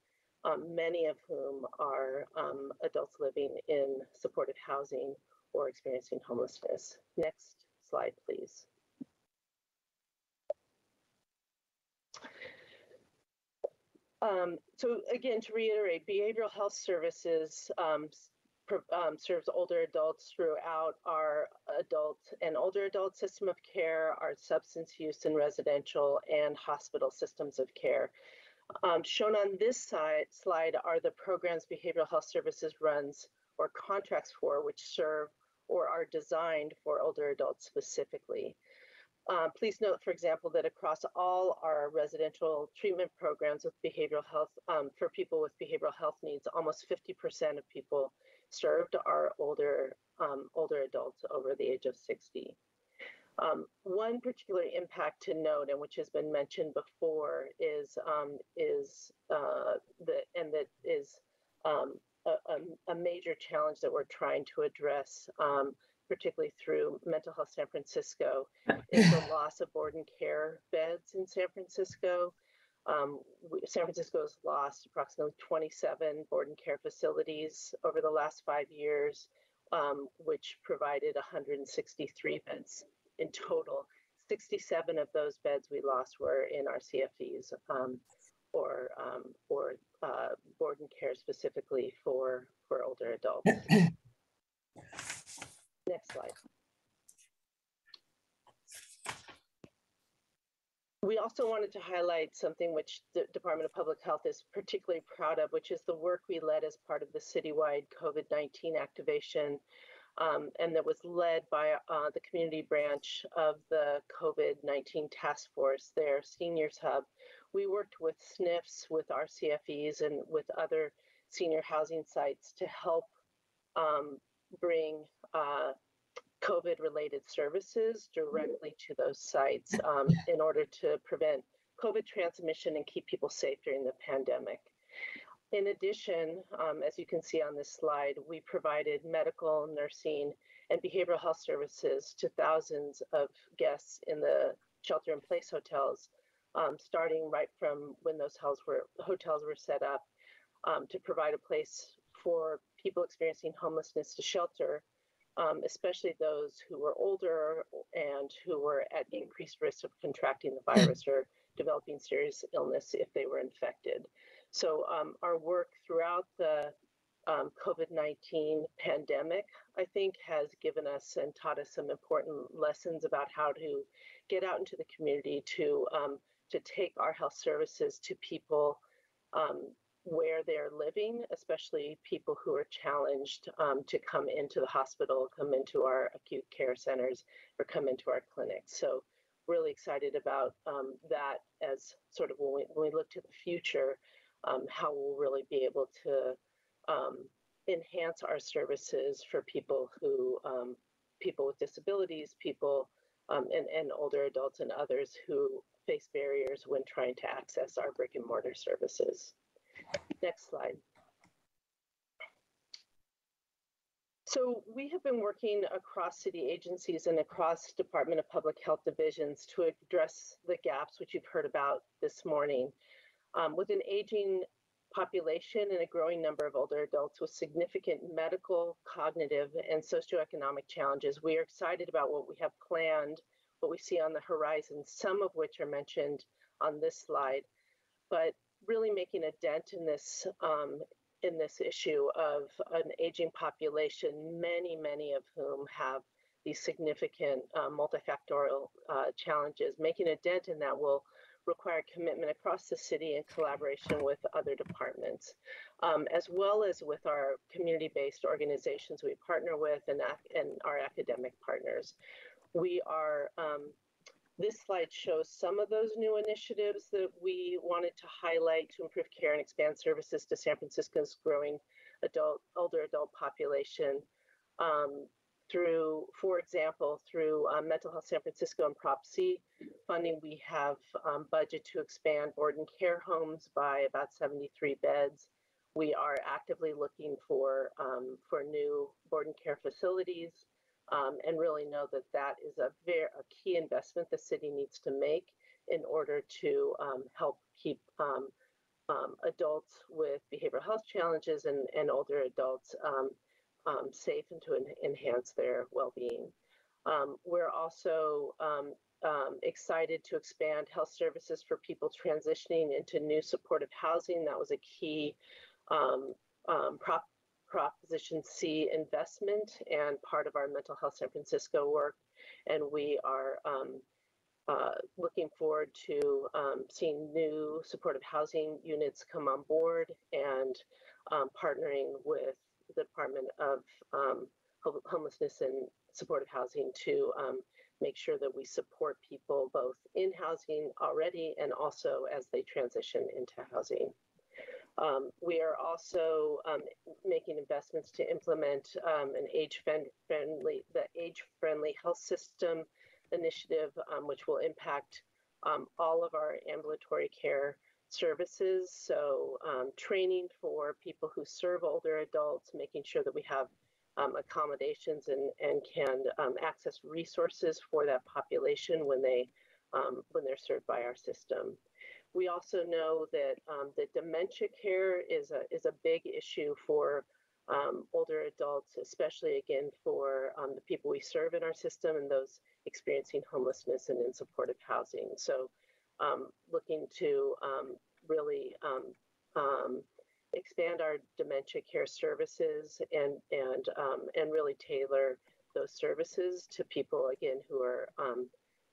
um, many of whom are um, adults living in supportive housing or experiencing homelessness. Next slide, please. Um, so again, to reiterate, behavioral health services um, um, serves older adults throughout our adult and older adult system of care, our substance use and residential and hospital systems of care. Um, shown on this side, slide are the programs behavioral health services runs or contracts for, which serve or are designed for older adults specifically. Uh, please note, for example, that across all our residential treatment programs with behavioral health, um, for people with behavioral health needs, almost fifty percent of people served are older, um, older adults over the age of sixty. Um, one particular impact to note, and which has been mentioned before, is um, is uh, the and that is um, a, a, a major challenge that we're trying to address, um, particularly through Mental Health San Francisco, is the loss of board and care beds in San Francisco. Um, we, San Francisco has lost approximately twenty-seven board and care facilities over the last five years, um, which provided one hundred sixty-three beds in total. sixty-seven of those beds we lost were in our C F Es, um, or um, or uh, board and care specifically for for older adults. Next slide. We also wanted to highlight something which the Department of Public Health is particularly proud of, which is the work we led as part of the citywide COVID nineteen activation, um, and that was led by uh, the community branch of the COVID nineteen task force, their seniors hub. We worked with S N Fs, with our C F Es, and with other senior housing sites to help um, bring uh, COVID-related services directly to those sites um, in order to prevent COVID transmission and keep people safe during the pandemic. In addition, um, as you can see on this slide, we provided medical, nursing, and behavioral health services to thousands of guests in the shelter-in-place hotels, um, starting right from when those hotels were, hotels were set up, um, to provide a place for people experiencing homelessness to shelter, Um, especially those who were older and who were at increased risk of contracting the virus or developing serious illness if they were infected. So um, our work throughout the um, COVID nineteen pandemic, I think, has given us and taught us some important lessons about how to get out into the community to, um, to take our health services to people um, where they're living, especially people who are challenged um, to come into the hospital, come into our acute care centers, or come into our clinics. So really excited about um, that as sort of when we, when we look to the future, um, how we'll really be able to um, enhance our services for people who, um, people with disabilities, people um, and, and older adults and others who face barriers when trying to access our brick and mortar services. Next slide. So we have been working across city agencies and across Department of Public Health divisions to address the gaps which you've heard about this morning. Um, with an aging population and a growing number of older adults with significant medical, cognitive, and socioeconomic challenges, we are excited about what we have planned, what we see on the horizon, some of which are mentioned on this slide. But really making a dent in this um, in this issue of an aging population, many, many of whom have these significant uh, multifactorial uh, challenges. Making a dent in that will require commitment across the city in collaboration with other departments, um, as well as with our community-based organizations we partner with and, and our academic partners. We are um, This slide shows some of those new initiatives that we wanted to highlight to improve care and expand services to San Francisco's growing adult, older adult population. Um, through, for example, through um, Mental Health San Francisco and Prop C funding, we have um, budget to expand board and care homes by about seventy-three beds. We are actively looking for, um, for new board and care facilities. Um, and really know that that is a very a key investment the city needs to make in order to um, help keep um, um, adults with behavioral health challenges and, and older adults um, um, safe and to en enhance their well-being. Um, we're also um, um, excited to expand health services for people transitioning into new supportive housing. That was a key um, um, prop, Proposition C investment and part of our Mental Health San Francisco work. And we are um, uh, looking forward to um, seeing new supportive housing units come on board and um, partnering with the Department of um, Homelessness and Supportive Housing to um, make sure that we support people both in housing already and also as they transition into housing. Um, we are also um, making investments to implement um, an age-friendly, the age-friendly health system initiative, um, which will impact um, all of our ambulatory care services. So um, training for people who serve older adults, making sure that we have um, accommodations and, and can um, access resources for that population when, they, um, when they're served by our system. We also know that um, that dementia care is a, is a big issue for um, older adults, especially again for um, the people we serve in our system and those experiencing homelessness and in supportive housing. So um, looking to um, really um, um, expand our dementia care services and, and, um, and really tailor those services to people, again, who are um,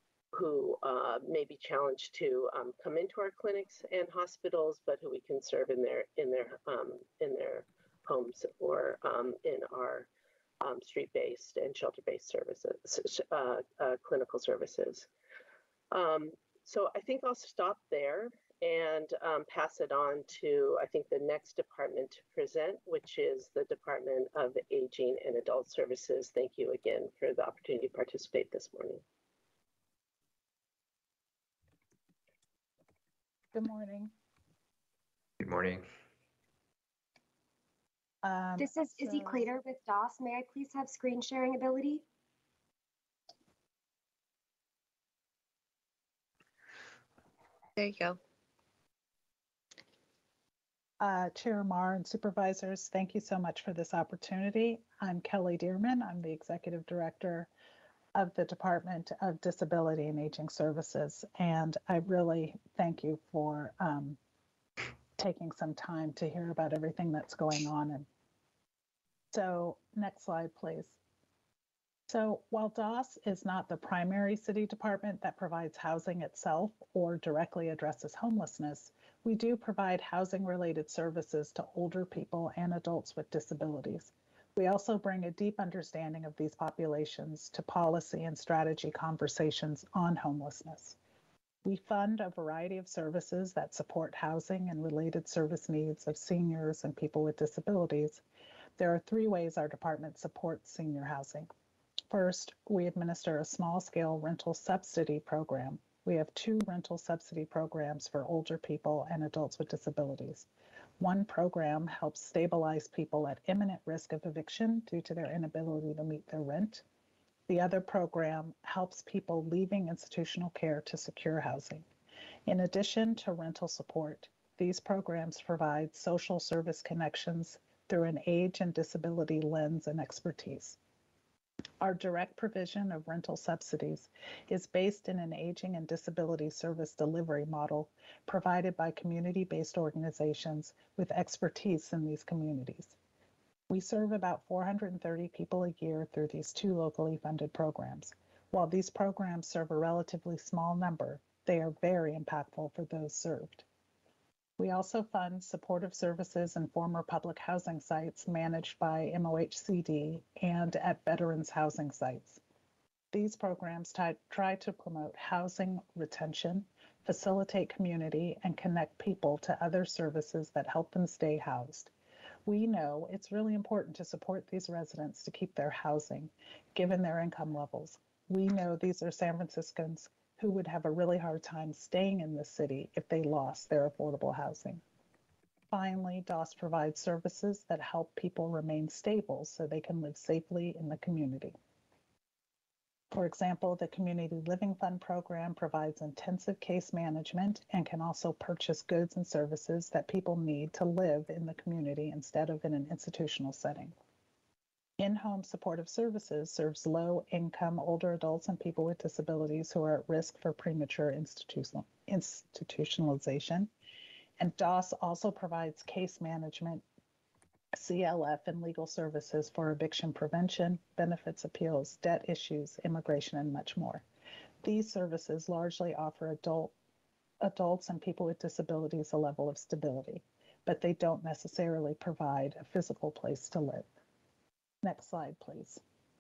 who uh, may be challenged to um, come into our clinics and hospitals, but who we can serve in their in their um, in their homes or um, in our um, street-based and shelter-based services, uh, uh, clinical services. Um, so I think I'll stop there and um, pass it on to, I think, the next department to present, which is the Department of Aging and Adult Services. Thank you again for the opportunity to participate this morning. Good morning. Good morning. Um, This is Izzy so- Clater with D O S. May I please have screen sharing ability? There you go. Uh, Chair Marr and Supervisors, thank you so much for this opportunity. I'm Kelly Dearman. I'm the Executive Director of the Department of Disability and Aging Services. And I really thank you for um, taking some time to hear about everything that's going on. And so next slide, please. So while D O S is not the primary city department that provides housing itself or directly addresses homelessness, we do provide housing-related services to older people and adults with disabilities. We also bring a deep understanding of these populations to policy and strategy conversations on homelessness. We fund a variety of services that support housing and related service needs of seniors and people with disabilities. There are three ways our department supports senior housing. First, we administer a small-scale rental subsidy program. We have two rental subsidy programs for older people and adults with disabilities. One program helps stabilize people at imminent risk of eviction due to their inability to meet their rent. The other program helps people leaving institutional care to secure housing. In addition to rental support, these programs provide social service connections through an age and disability lens and expertise. Our direct provision of rental subsidies is based in an aging and disability service delivery model provided by community-based organizations with expertise in these communities. We serve about four hundred thirty people a year through these two locally funded programs. While these programs serve a relatively small number, they are very impactful for those served. We also fund supportive services in former public housing sites managed by M O H C D and at veterans housing sites. These programs try to promote housing retention, facilitate community, and connect people to other services that help them stay housed. We know it's really important to support these residents to keep their housing, given their income levels. We know these are San Franciscans who would have a really hard time staying in the city if they lost their affordable housing. Finally, D O S provides services that help people remain stable so they can live safely in the community. For example, the Community Living Fund program provides intensive case management and can also purchase goods and services that people need to live in the community instead of in an institutional setting. In-home supportive services serves low-income older adults and people with disabilities who are at risk for premature institutional, institutionalization. And D O S also provides case management, C L F, and legal services for eviction prevention, benefits appeals, debt issues, immigration, and much more. These services largely offer adult, adults and people with disabilities a level of stability, but they don't necessarily provide a physical place to live. Next slide, please.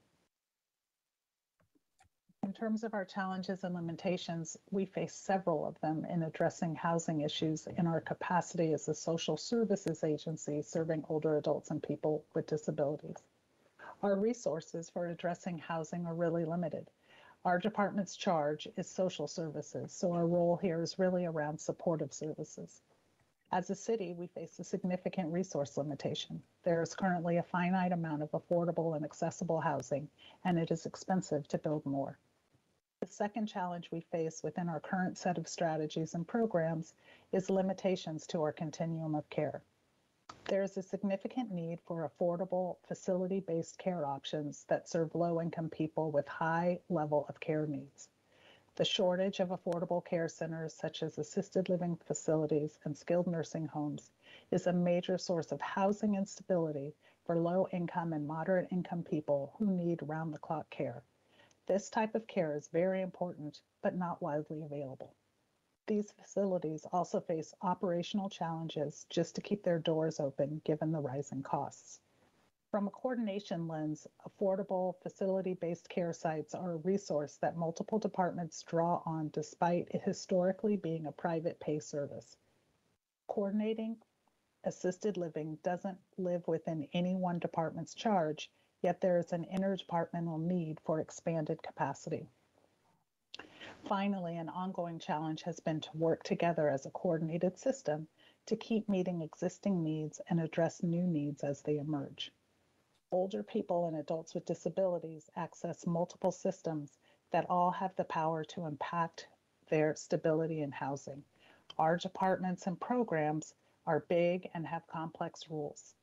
In terms of our challenges and limitations, we face several of them in addressing housing issues in our capacity as a social services agency serving older adults and people with disabilities. Our resources for addressing housing are really limited. Our department's charge is social services, so our role here is really around supportive services. As a city, we face a significant resource limitation. There is currently a finite amount of affordable and accessible housing, and it is expensive to build more. The second challenge we face within our current set of strategies and programs is limitations to our continuum of care. There is a significant need for affordable, facility-based care options that serve low-income people with high level of care needs. The shortage of affordable care centers such as assisted living facilities and skilled nursing homes is a major source of housing instability for low-income and moderate-income people who need round-the-clock care. This type of care is very important, but not widely available. These facilities also face operational challenges just to keep their doors open given the rising costs. From a coordination lens, affordable facility-based care sites are a resource that multiple departments draw on despite it historically being a private pay service. Coordinating assisted living doesn't live within any one department's charge, yet there is an interdepartmental need for expanded capacity. Finally, an ongoing challenge has been to work together as a coordinated system to keep meeting existing needs and address new needs as they emerge. Older people and adults with disabilities access multiple systems that all have the power to impact their stability in housing. Our departments and programs are big and have complex rules.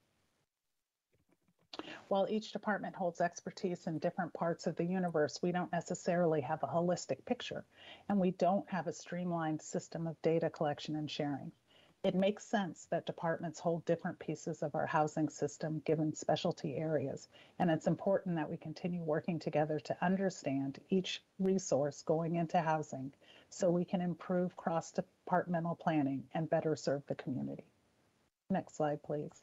While each department holds expertise in different parts of the universe, we don't necessarily have a holistic picture, and we don't have a streamlined system of data collection and sharing. It makes sense that departments hold different pieces of our housing system given specialty areas, and it's important that we continue working together to understand each resource going into housing so we can improve cross-departmental planning and better serve the community. Next slide, please.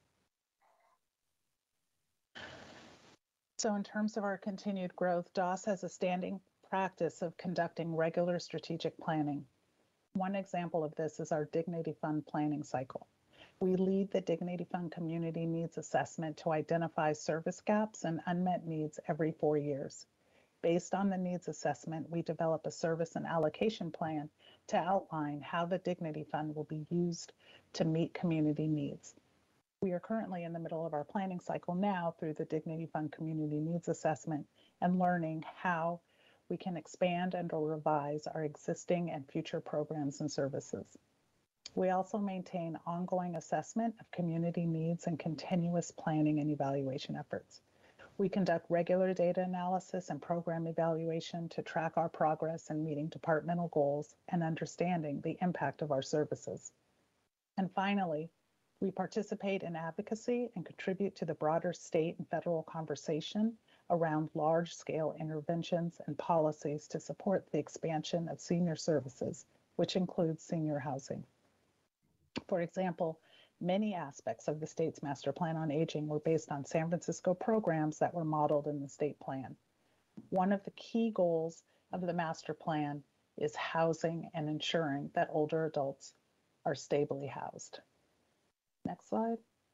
So in terms of our continued growth, D O S has a standing practice of conducting regular strategic planning. One example of this is our Dignity Fund planning cycle. We lead the Dignity Fund Community Needs Assessment to identify service gaps and unmet needs every four years. Based on the needs assessment, we develop a service and allocation plan to outline how the Dignity Fund will be used to meet community needs. We are currently in the middle of our planning cycle now through the Dignity Fund Community Needs Assessment and learning how we can expand and or revise our existing and future programs and services. We also maintain ongoing assessment of community needs and continuous planning and evaluation efforts. We conduct regular data analysis and program evaluation to track our progress in meeting departmental goals and understanding the impact of our services. And finally, we participate in advocacy and contribute to the broader state and federal conversation around large-scale interventions and policies to support the expansion of senior services, which includes senior housing. For example, many aspects of the state's master plan on aging were based on San Francisco programs that were modeled in the state plan. One of the key goals of the master plan is housing and ensuring that older adults are stably housed. Next slide.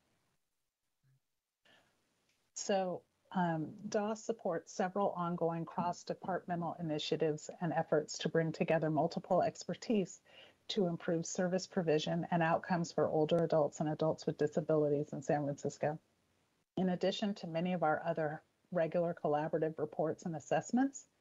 So um, D O S supports several ongoing cross-departmental initiatives and efforts to bring together multiple expertise to improve service provision and outcomes for older adults and adults with disabilities in San Francisco. In addition to many of our other regular collaborative reports and assessments,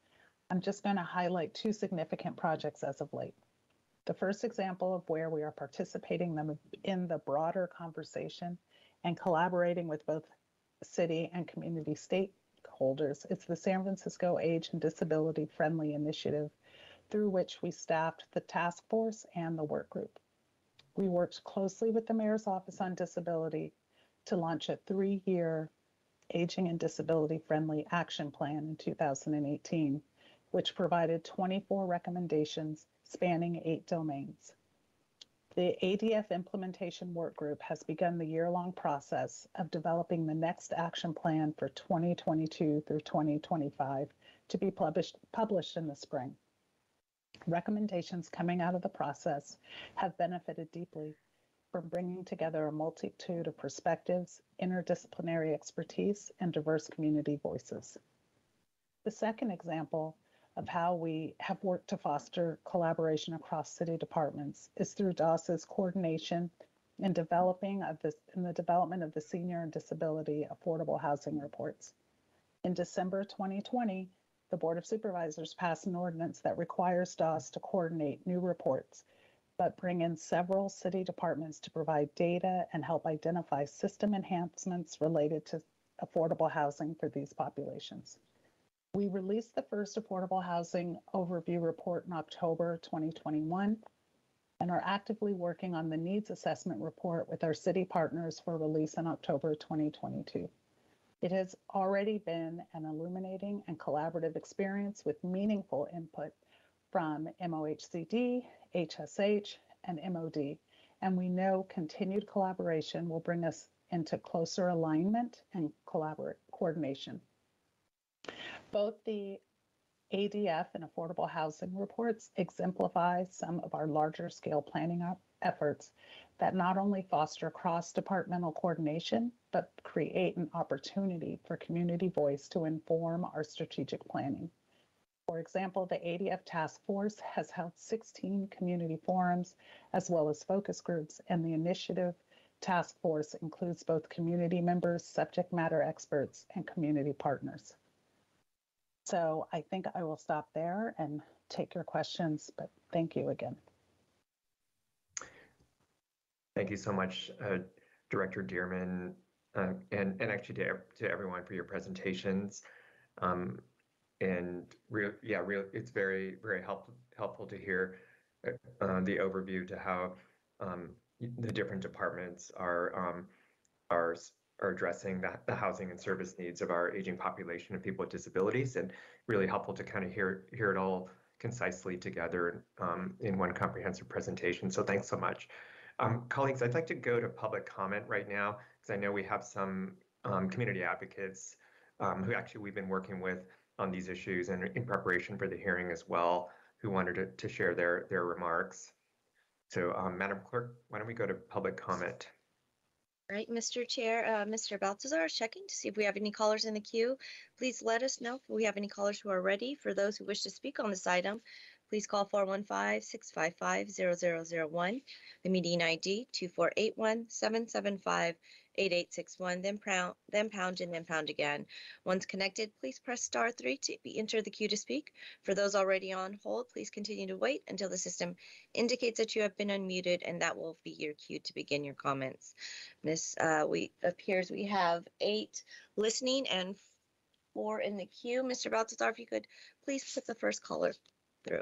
I'm just going to highlight two significant projects as of late. The first example of where we are participating them in the broader conversation and collaborating with both city and community stakeholders is the San Francisco Age and Disability Friendly Initiative, through which we staffed the task force and the work group. We worked closely with the Mayor's Office on Disability to launch a three-year Aging and Disability Friendly Action Plan in two thousand eighteen, which provided twenty-four recommendations spanning eight domains. The A D F Implementation Work Group has begun the year-long process of developing the next action plan for twenty twenty-two through twenty twenty-five to be published, published in the spring. Recommendations coming out of the process have benefited deeply from bringing together a multitude of perspectives, interdisciplinary expertise, and diverse community voices. The second example of how we have worked to foster collaboration across city departments is through DOS's coordination in developing of this in the development of the Senior and Disability Affordable Housing Reports. In December twenty twenty, the Board of Supervisors passed an ordinance that requires DOS to coordinate new reports, but bring in several city departments to provide data and help identify system enhancements related to affordable housing for these populations. We released the first affordable housing overview report in October twenty twenty-one and are actively working on the needs assessment report with our city partners for release in October twenty twenty-two. It has already been an illuminating and collaborative experience with meaningful input from M O H C D, H S H, and M O D, and we know continued collaboration will bring us into closer alignment and collaborate coordination. Both the A D F and affordable housing reports exemplify some of our larger scale planning efforts that not only foster cross-departmental coordination, but create an opportunity for community voice to inform our strategic planning. For example, the A D F task force has held sixteen community forums as well as focus groups, and the initiative task force includes both community members, subject matter experts, and community partners. So I think I will stop there and take your questions, but thank you again. Thank you so much, uh, Director Dearman, uh, and, and actually to, to everyone for your presentations. Um, and real, yeah, real, it's very, very help, helpful to hear uh, the overview to how um, the different departments are, um, are are addressing the, the housing and service needs of our aging population of people with disabilities, and really helpful to kind of hear hear it all concisely together um, in one comprehensive presentation. So thanks so much. Um, colleagues, I'd like to go to public comment right now, because I know we have some um, community advocates um, who actually we've been working with on these issues and in preparation for the hearing as well, who wanted to, to share their, their remarks. So um, Madam Clerk, why don't we go to public comment? Right, Mister Chair, uh, Mister Baltazar, checking to see if we have any callers in the queue. Please let us know if we have any callers who are ready. For those who wish to speak on this item, please call four one five, six five five, zero zero zero one, the meeting I D two four eight one, seven seven five, eight eight six one, then pound, then pound, and then pound again. Once connected, please press star three to be entered the queue to speak. For those already on hold, please continue to wait until the system indicates that you have been unmuted, and that will be your cue to begin your comments. Miss, uh, we appears we have eight listening and four in the queue. Mister Baltazar, if you could please put the first caller through.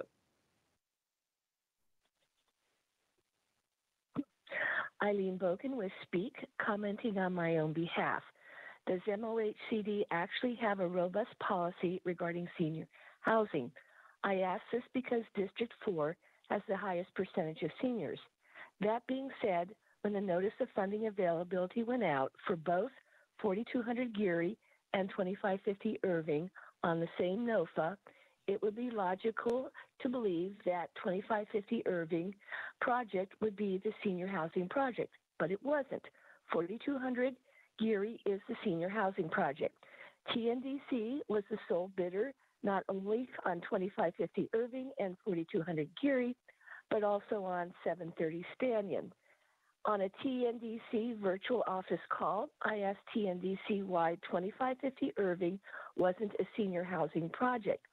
Eileen Bogan with Speak, commenting on my own behalf. Does M O H C D actually have a robust policy regarding senior housing? I ask this because District four has the highest percentage of seniors. That being said, when the notice of funding availability went out for both forty-two hundred Geary and twenty-five fifty Irving on the same N O F A, it would be logical to believe that twenty-five fifty Irving project would be the senior housing project, but it wasn't. forty-two hundred Geary is the senior housing project. T N D C was the sole bidder, not only on twenty-five fifty Irving and forty-two hundred Geary, but also on seven thirty Stanion. On a T N D C virtual office call, I asked T N D C why twenty-five fifty Irving wasn't a senior housing project.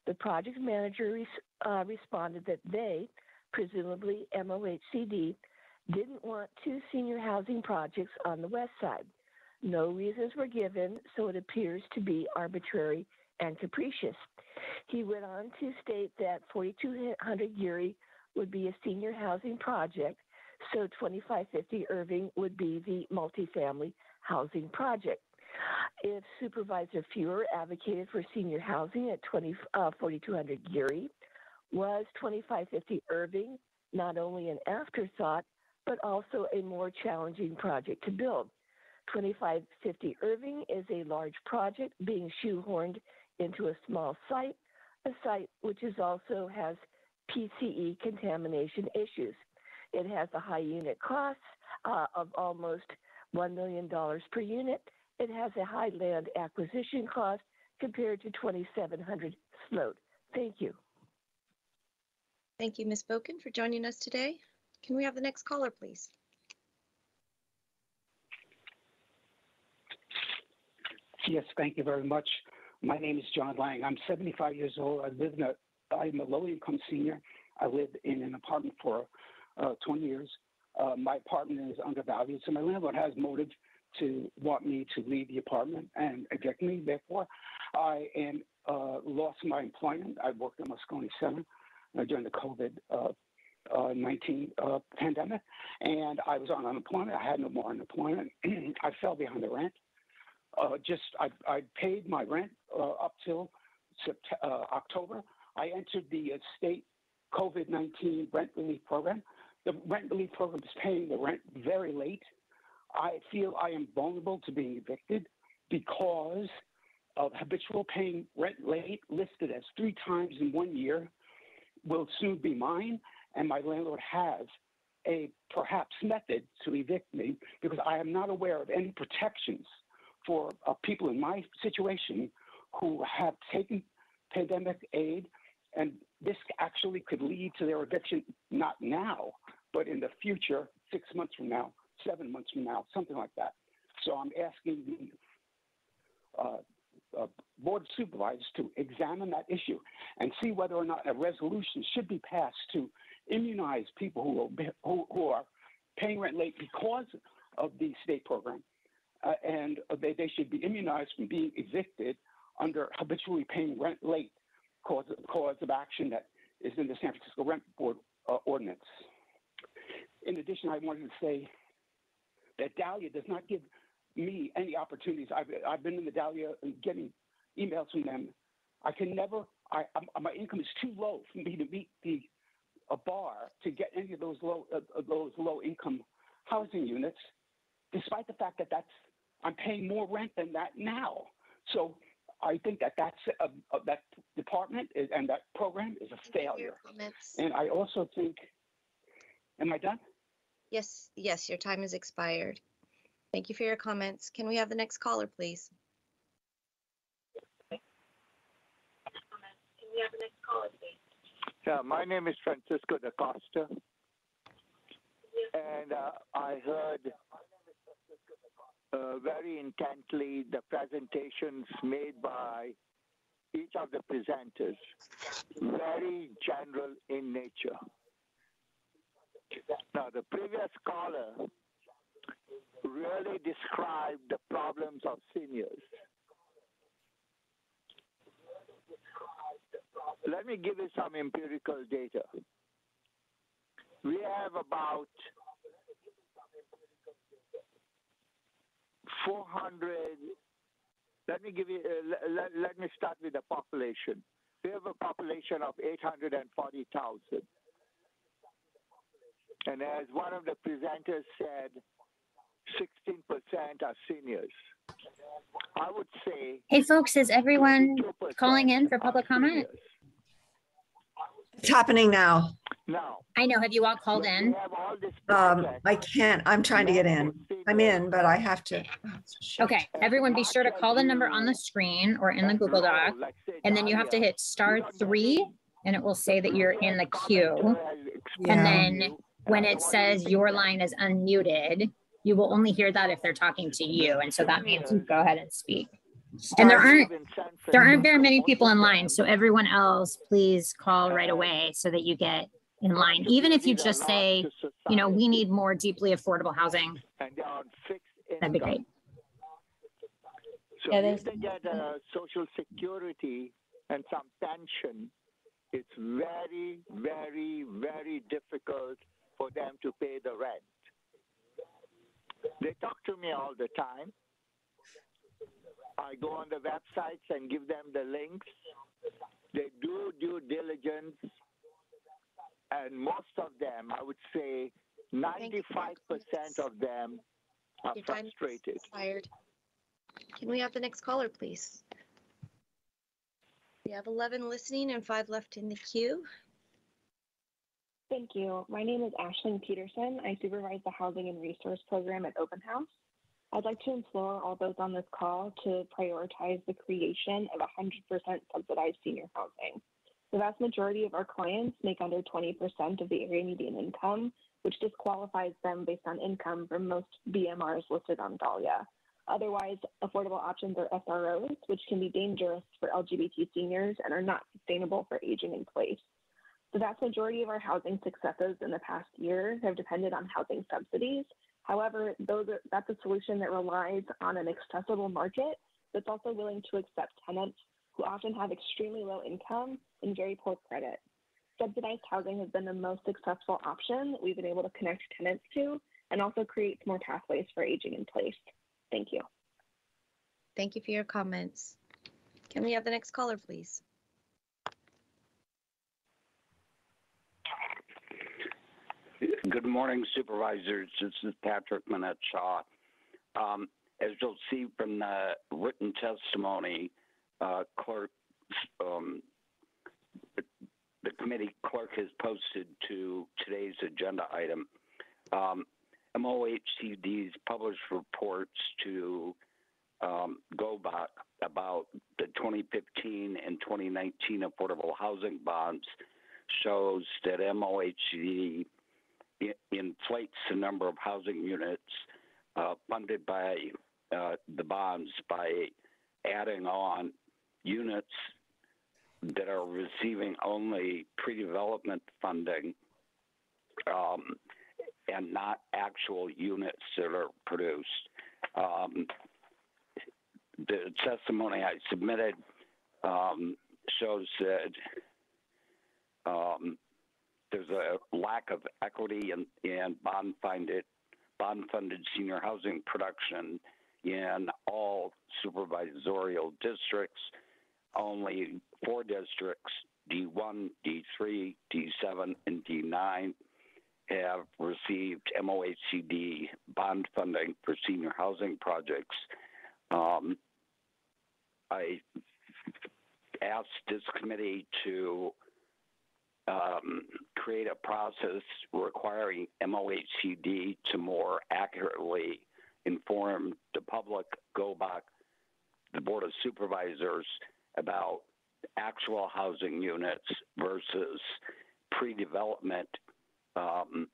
The project manager res uh, responded that they, presumably M O H C D, didn't want two senior housing projects on the west side. No reasons were given, so it appears to be arbitrary and capricious. He went on to state that forty-two hundred Geary would be a senior housing project, so twenty-five fifty Irving would be the multifamily housing project. If Supervisor Fewer advocated for senior housing at forty-two hundred Geary, was twenty-five fifty Irving not only an afterthought, but also a more challenging project to build? twenty-five fifty Irving is a large project being shoehorned into a small site, a site which is also has P C E contamination issues. It has a high unit cost uh, of almost one million dollars per unit. It has a high land acquisition cost compared to twenty-seven hundred Sloat. Thank you. Thank you, Miz Boken, for joining us today. Can we have the next caller, please? Yes, thank you very much. My name is John Lang. I'm seventy-five years old. I live in a, I'm a low-income senior. I live in an apartment for uh, twenty years. Uh, my apartment is undervalued, so my landlord has motive to want me to leave the apartment and evict me. Therefore, I am uh, lost my employment. I worked at Moscone Center uh, during the COVID nineteen uh, uh, pandemic, and I was on unemployment. I had no more unemployment. I fell behind the rent. Uh, just I, I paid my rent uh, up till September, uh, October. I entered the uh, state COVID nineteen rent relief program. The rent relief program is paying the rent very late. I feel I am vulnerable to being evicted because of habitual paying rent late, listed as three times in one year, will soon be mine, and my landlord has a perhaps method to evict me because I am not aware of any protections for uh, people in my situation who have taken pandemic aid, and this actually could lead to their eviction, not now, but in the future, six months from now, seven months from now, something like that. So I'm asking the uh, uh, Board of Supervisors to examine that issue and see whether or not a resolution should be passed to immunize people who are, who, who are paying rent late because of the state program. Uh, and they, they should be immunized from being evicted under habitually paying rent late cause, cause of action that is in the San Francisco Rent Board uh, ordinance. In addition, I wanted to say that Dahlia does not give me any opportunities. I've, I've been in the Dahlia and getting emails from them. I can never, I, I'm, my income is too low for me to meet the a bar to get any of those low, uh, those low income housing units, despite the fact that that's, I'm paying more rent than that now. So I think that that's a, a, that department is, and that program is a failure. And I also think, am I done? Yes, yes, your time has expired. Thank you for your comments. Can we have the next caller, please? Can we have the next caller, please? Yeah, my name is Francisco da Costa, and uh, I heard uh, very intently the presentations made by each of the presenters, very general in nature. Now, the previous caller really described the problems of seniors. Let me give you some empirical data. We have about four hundred, let me give you, uh, let, let me start with the population. We have a population of eight hundred forty thousand. And as one of the presenters said, sixteen percent are seniors. I would say... Hey folks, is everyone calling in for public comment? It's happening now. Now, I know, have you all called in? Um, I can't, I'm trying to get in. I'm in, but I have to. Okay, everyone be sure to call the number on the screen or in the Google Doc, and then you have to hit star three, and it will say that you're in the queue. Yeah. And then when it says your line is unmuted, you will only hear that if they're talking to you. And so that means you go ahead and speak. And there I aren't live in San there aren't Francisco. very many Most people of in line. them So everyone else, please call right have away so that you get in line. Even if you contributed a just lot say, to you know, we society, need more deeply affordable housing. and they're on fixed That'd be income. great. So Yeah, if there's- they get uh, Social Security and some pension, it's very, very, very difficult for them to pay the rent. They talk to me all the time. I go on the websites and give them the links. They do due diligence, and most of them, I would say ninety-five percent of them are Your time is frustrated. expired. Can we have the next caller, please? We have eleven listening and five left in the queue. Thank you. My name is Ashlyn Peterson. I supervise the Housing and Resource Program at Open House. I'd like to implore all those on this call to prioritize the creation of one hundred percent subsidized senior housing. The vast majority of our clients make under twenty percent of the area median income, which disqualifies them based on income from most B M Rs listed on Dahlia. Otherwise, affordable options are S R Os, which can be dangerous for L G B T seniors and are not sustainable for aging in place. The vast majority of our housing successes in the past year have depended on housing subsidies. However, those are, that's a solution that relies on an accessible market that's also willing to accept tenants who often have extremely low income and very poor credit. Subsidized housing has been the most successful option that we've been able to connect tenants to and also creates more pathways for aging in place. Thank you. Thank you for your comments. Can we have the next caller, please? Good morning, supervisors. This is Patrick Manette Shaw. Um, as you'll see from the written testimony, uh, clerk, um, the committee clerk has posted to today's agenda item. Um, M O H C D's published reports to um, Go Back about the twenty fifteen and twenty nineteen affordable housing bonds shows that M O H C D inflates the number of housing units uh, funded by uh, the bonds by adding on units that are receiving only pre-development funding um, and not actual units that are produced. Um, the testimony I submitted um, shows that um, there's a lack of equity in, in bond-funded bond-funded senior housing production in all supervisorial districts. Only four districts, D one, D three, D seven, and D nine, have received M O H C D bond funding for senior housing projects. Um, I asked this committee to um, create a process requiring M O H C D to more accurately inform the public, go back, the Board of Supervisors, about actual housing units versus pre-development um,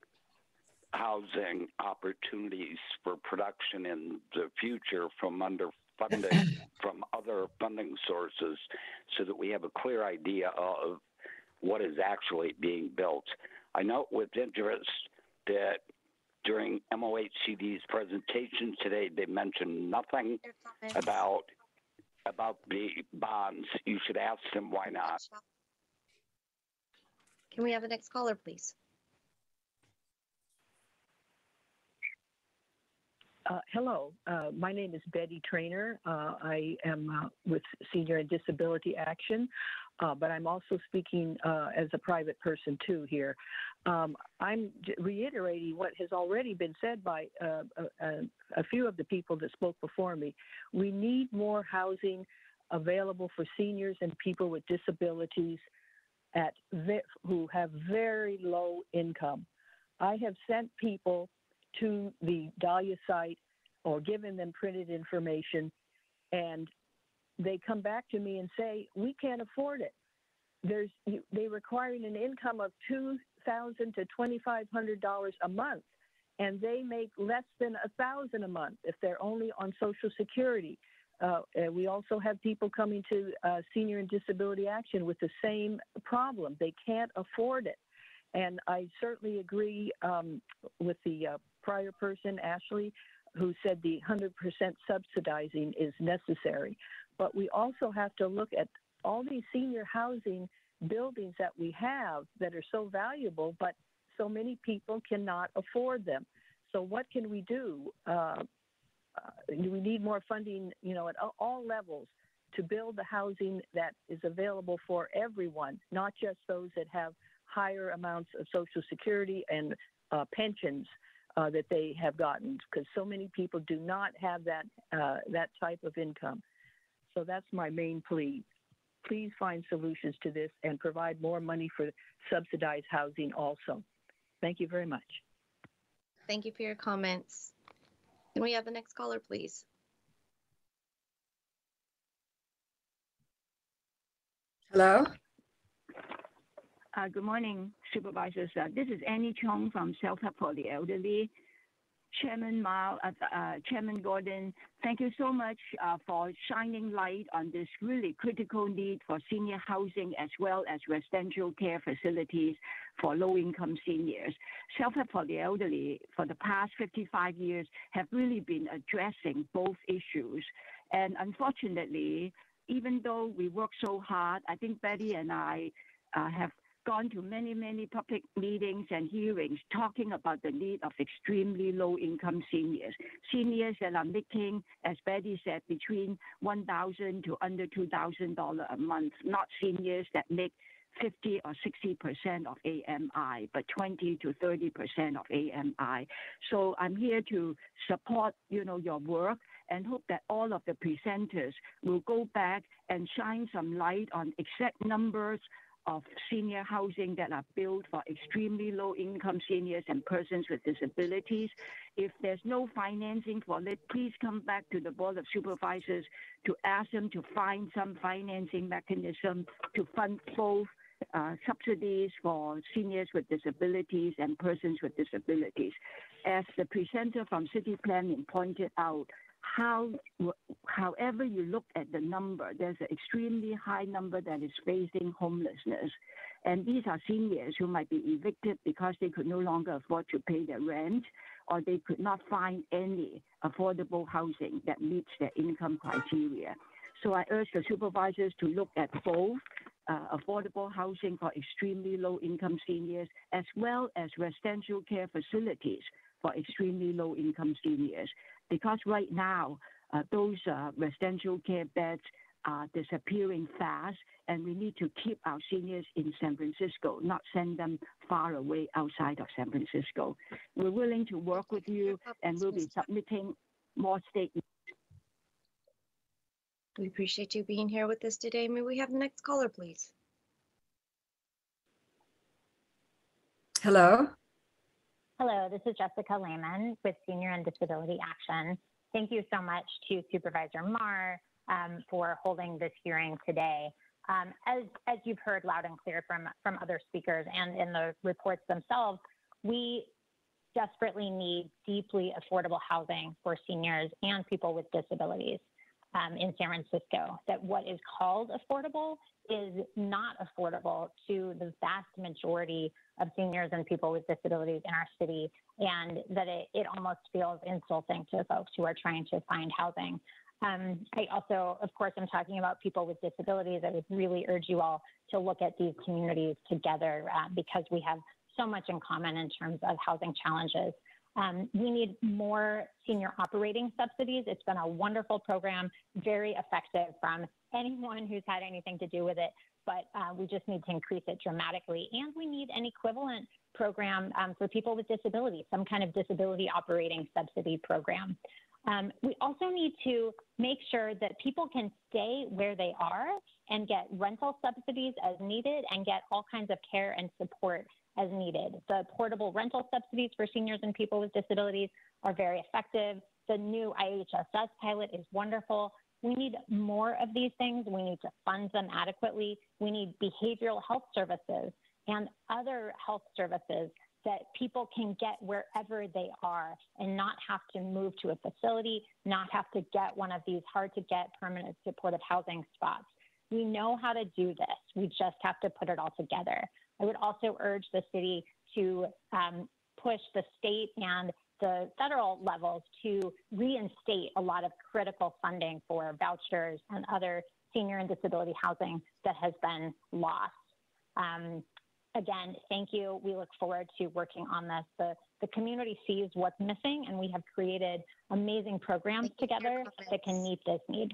housing opportunities for production in the future from under funding from other funding sources, so that we have a clear idea of what is actually being built. I note with interest that during M O H C D's presentation today, they mentioned nothing about about the bonds. You should ask them why not. Can we have the next caller, please? Uh, hello, uh, my name is Betty Trainer. Uh, I am uh, with Senior and Disability Action, uh, but I'm also speaking uh, as a private person too here. Um, I'm reiterating what has already been said by uh, a, a few of the people that spoke before me. We need more housing available for seniors and people with disabilities at who have very low income. I have sent people to the Dahlia site or given them printed information, and they come back to me and say, we can't afford it. There's they requiring an income of two thousand to twenty-five hundred dollars a month, and they make less than a thousand a month if they're only on Social Security. uh, we also have people coming to uh, Senior and Disability Action with the same problem. They can't afford it. And I certainly agree um, with the uh, prior person, Ashley, who said the one hundred percent subsidizing is necessary. But we also have to look at all these senior housing buildings that we have that are so valuable, but so many people cannot afford them. So what can we do? Uh, uh, we need more funding, you know, at all levels to build the housing that is available for everyone, not just those that have higher amounts of Social Security and uh, pensions uh, that they have gotten, because so many people do not have that uh, that type of income. So that's my main plea. Please find solutions to this and provide more money for subsidized housing also. Thank you very much. Thank you for your comments. Can we have the next caller, please? Hello? Uh, good morning, Supervisors. Uh, this is Annie Chong from Self-Help for the Elderly. Chairman Mao, uh, uh, Chairman Gordon, thank you so much uh, for shining light on this really critical need for senior housing as well as residential care facilities for low-income seniors. Self-Help for the Elderly for the past fifty-five years have really been addressing both issues. And unfortunately, even though we work so hard, I think Betty and I uh, have gone to many, many public meetings and hearings talking about the need of extremely low-income seniors. Seniors that are making, as Betty said, between one thousand dollars to under two thousand dollars a month, not seniors that make fifty or sixty percent of A M I, but twenty to thirty percent of A M I. So I'm here to support, you know, your work and hope that all of the presenters will go back and shine some light on exact numbers of senior housing that are built for extremely low-income seniors and persons with disabilities. If there's no financing for it, please come back to the Board of Supervisors to ask them to find some financing mechanism to fund both uh, subsidies for seniors with disabilities and persons with disabilities. As the presenter from City Planning pointed out, How, however you look at the number, there's an extremely high number that is facing homelessness. And these are seniors who might be evicted because they could no longer afford to pay their rent, or they could not find any affordable housing that meets their income criteria. So I urge the supervisors to look at both uh, affordable housing for extremely low-income seniors, as well as residential care facilities for extremely low-income seniors. Because right now, uh, those uh, residential care beds are disappearing fast, and we need to keep our seniors in San Francisco, not send them far away outside of San Francisco. We're willing to work with you, and we'll be submitting more statements. We appreciate you being here with us today. May we have the next caller, please? Hello? Hello, this is Jessica Lehman with Senior and Disability Action. Thank you so much to Supervisor Marr um, for holding this hearing today. Um, as, as you've heard loud and clear from, from other speakers and in the reports themselves, we desperately need deeply affordable housing for seniors and people with disabilities um, in San Francisco. That what is called affordable is not affordable to the vast majority of seniors and people with disabilities in our city, and that it, it almost feels insulting to folks who are trying to find housing. Um, I also, of course, I'm talking about people with disabilities. I would really urge you all to look at these communities together uh, because we have so much in common in terms of housing challenges. Um, we need more senior operating subsidies. It's been a wonderful program, very effective from anyone who's had anything to do with it, but uh, we just need to increase it dramatically. And we need an equivalent program um, for people with disabilities, some kind of disability operating subsidy program. Um, we also need to make sure that people can stay where they are and get rental subsidies as needed and get all kinds of care and support as needed. The portable rental subsidies for seniors and people with disabilities are very effective. The new I H S S pilot is wonderful. We need more of these things. We need to fund them adequately. We need behavioral health services and other health services that people can get wherever they are and not have to move to a facility, not have to get one of these hard to get permanent supportive housing spots. We know how to do this. We just have to put it all together. I would also urge the city to um, push the state and the federal levels to reinstate a lot of critical funding for vouchers and other senior and disability housing that has been lost. Um, again, thank you. We look forward to working on this. The, the community sees what's missing, and we have created amazing programs together that can meet this need.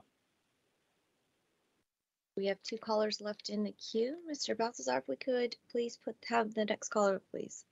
We have two callers left in the queue. Mister Balthazar, if we could please put have the next caller, please.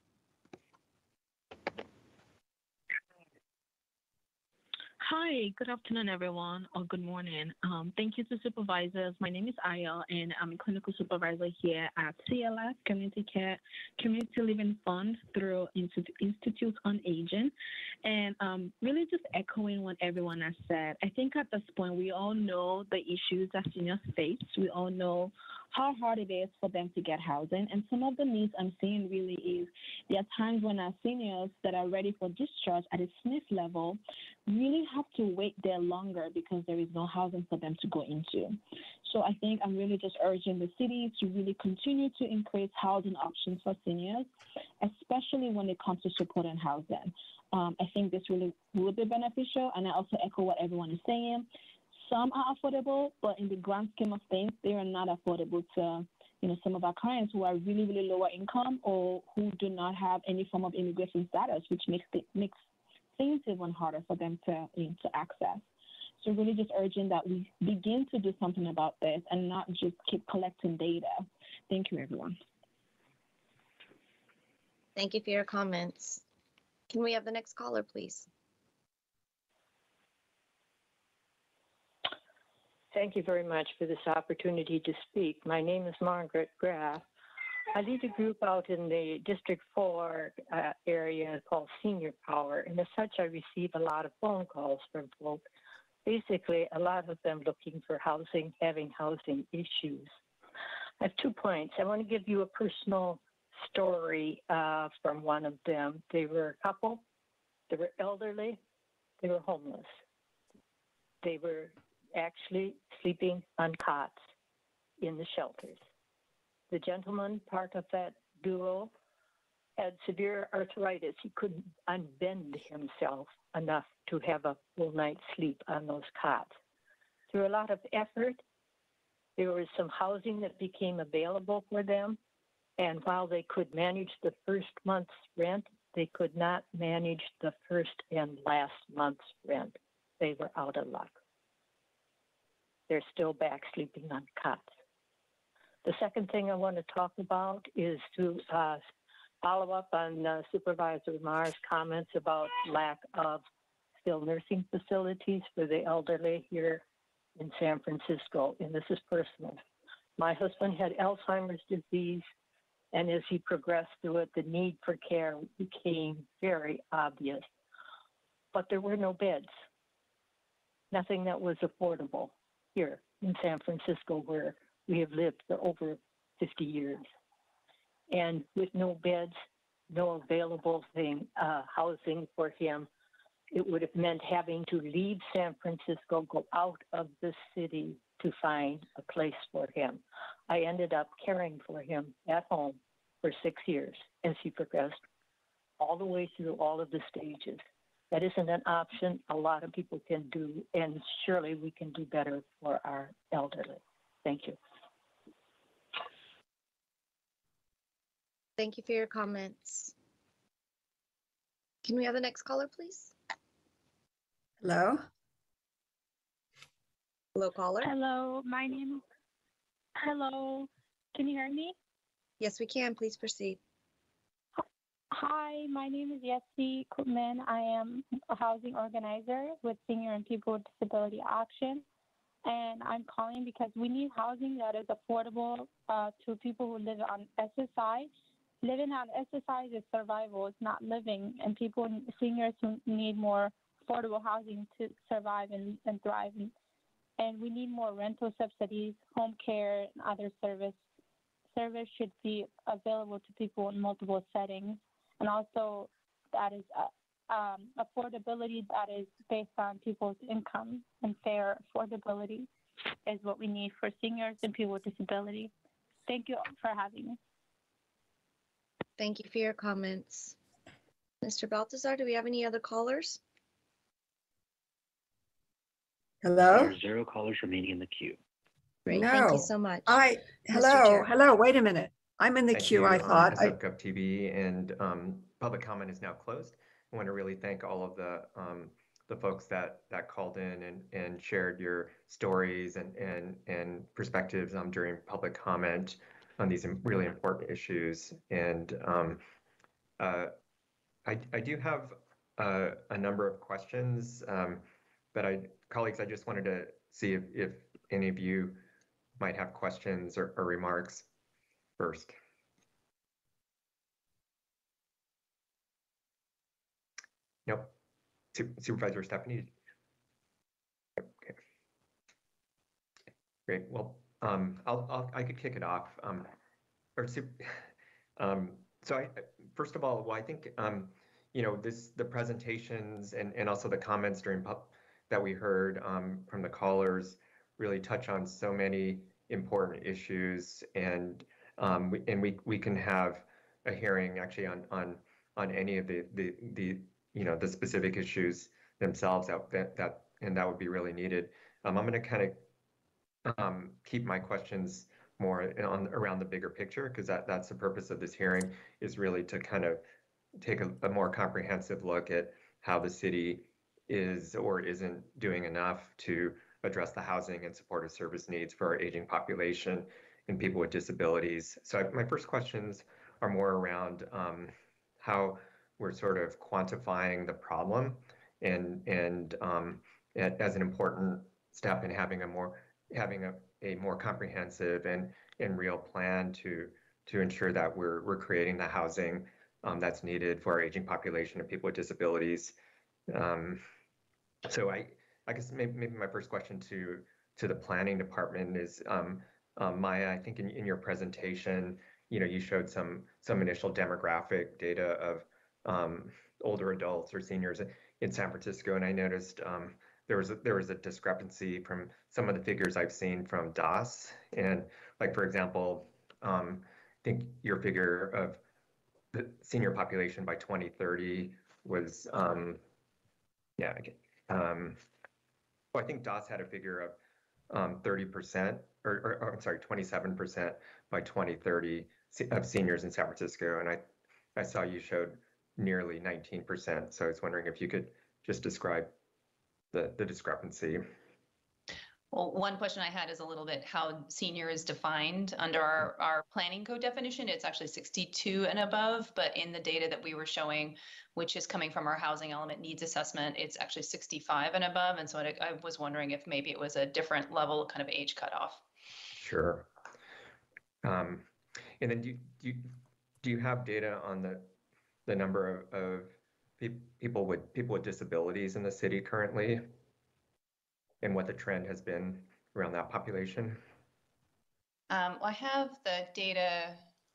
Hi, good afternoon, everyone, or good morning. Um, thank you to supervisors. My name is Ayel, and I'm a clinical supervisor here at C L F, Community Care, Community Living Fund through Institute on Aging. And um, really just echoing what everyone has said, I think at this point, we all know the issues that seniors face. We all know how hard it is for them to get housing. And some of the needs I'm seeing really is there are times when our seniors that are ready for discharge at a S N F level really have to wait there longer because there is no housing for them to go into. So I think I'm really just urging the city to really continue to increase housing options for seniors, especially when it comes to support and housing. Um, I think this really will be beneficial, and I also echo what everyone is saying. Some are affordable, but in the grand scheme of things, they are not affordable to, you know, some of our clients who are really, really lower income or who do not have any form of immigration status, which makes it makes things even harder for them to, you know, to access. So really just urging that we begin to do something about this and not just keep collecting data. Thank you, everyone. Thank you for your comments. Can we have the next caller, please? Thank you very much for this opportunity to speak. My name is Margaret Graff. I lead a group out in the District four uh, area called Senior Power, and as such, I receive a lot of phone calls from folks, basically a lot of them looking for housing, having housing issues. I have two points. I want to give you a personal story uh, from one of them. They were a couple, they were elderly, they were homeless. They were actually sleeping on cots in the shelters. The gentleman, part of that duo, had severe arthritis. He couldn't unbend himself enough to have a full night's sleep on those cots. Through a lot of effort, there was some housing that became available for them, and while they could manage the first month's rent, they could not manage the first and last month's rent. They were out of luck. They're still back sleeping on cots. The second thing I want to talk about is to uh, follow up on uh, Supervisor Marr's comments about lack of skilled nursing facilities for the elderly here in San Francisco, and this is personal. My husband had Alzheimer's disease, and as he progressed through it, the need for care became very obvious. But there were no beds, nothing that was affordable here in San Francisco, where we have lived for over fifty years. And with no beds, no available thing, uh, housing for him, it would have meant having to leave San Francisco, go out of the city to find a place for him. I ended up caring for him at home for six years as he progressed all the way through all of the stages. That isn't an option a lot of people can do, and surely we can do better for our elderly. Thank you. Thank you for your comments. Can we have the next caller, please? Hello? Hello, caller. Hello, my name, hello, can you hear me? Yes, we can. Please proceed. Hi, my name is Yessi Kutman. I am a housing organizer with Senior and People with Disability Action. And I'm calling because we need housing that is affordable uh, to people who live on S S I. Living on S S I is survival, it's not living. And people, seniors who need more affordable housing to survive and, and thrive. And, and we need more rental subsidies, home care, and other service. Service should be available to people in multiple settings. and also that is uh, um, affordability that is based on people's income, and fair affordability is what we need for seniors and people with disability. Thank you for having me. Thank you for your comments. Mister Baltazar, do we have any other callers? Hello? There are zero callers remaining in the queue. Great, No. thank you so much. I, Mister hello, Chair. hello, wait a minute. I'm in the Thank queue, you, I um, thought. I- S F Gov T V, and um, public comment is now closed. I want to really thank all of the um, the folks that that called in and and shared your stories and and and perspectives um, during public comment on these really important issues. And um, uh, I I do have uh, a number of questions, um, but I colleagues, I just wanted to see if if any of you might have questions or, or remarks first. Nope. Supervisor Stephanie? Okay. Great. Well, um, I'll, I'll, I could kick it off. Um, or um, so I, first of all, well, I think, um, you know, this, the presentations and, and also the comments during pub that we heard um, from the callers really touch on so many important issues, and um, we, and we, we can have a hearing actually on, on, on any of the, the, the, you know, the specific issues themselves out that, that, and that would be really needed. Um, I'm going to kind of um, keep my questions more on around the bigger picture, because that, that's the purpose of this hearing, is really to kind of take a, a more comprehensive look at how the city is or isn't doing enough to address the housing and supportive service needs for our aging population and people with disabilities. So I, my first questions are more around um, how we're sort of quantifying the problem, and and um, as an important step in having a more having a, a more comprehensive and and real plan to to ensure that we're we're creating the housing um, that's needed for our aging population and people with disabilities. Um, so I I guess maybe, maybe my first question to to the planning department is, um, um, Maya, I think in, in your presentation, you know, you showed some some initial demographic data of um, older adults or seniors in San Francisco, and I noticed um, there was a, there was a discrepancy from some of the figures I've seen from D O S, and like for example, um, I think your figure of the senior population by twenty thirty was um, yeah, um, well, I think D O S had a figure of um, thirty percent, or, or, or I'm sorry, twenty-seven percent by twenty thirty of seniors in San Francisco, and I I saw you showed nearly nineteen percent. So I was wondering if you could just describe the, the discrepancy. Well, one question I had is a little bit how senior is defined under our, our planning code definition. It's actually sixty-two and above, but in the data that we were showing, which is coming from our housing element needs assessment, it's actually sixty-five and above. And so I, I was wondering if maybe it was a different level kind of age cutoff. Sure. Um, and then do you, do you, do you have data on the the number of, of pe people with people with disabilities in the city currently, and what the trend has been around that population? Um, well, I have the data.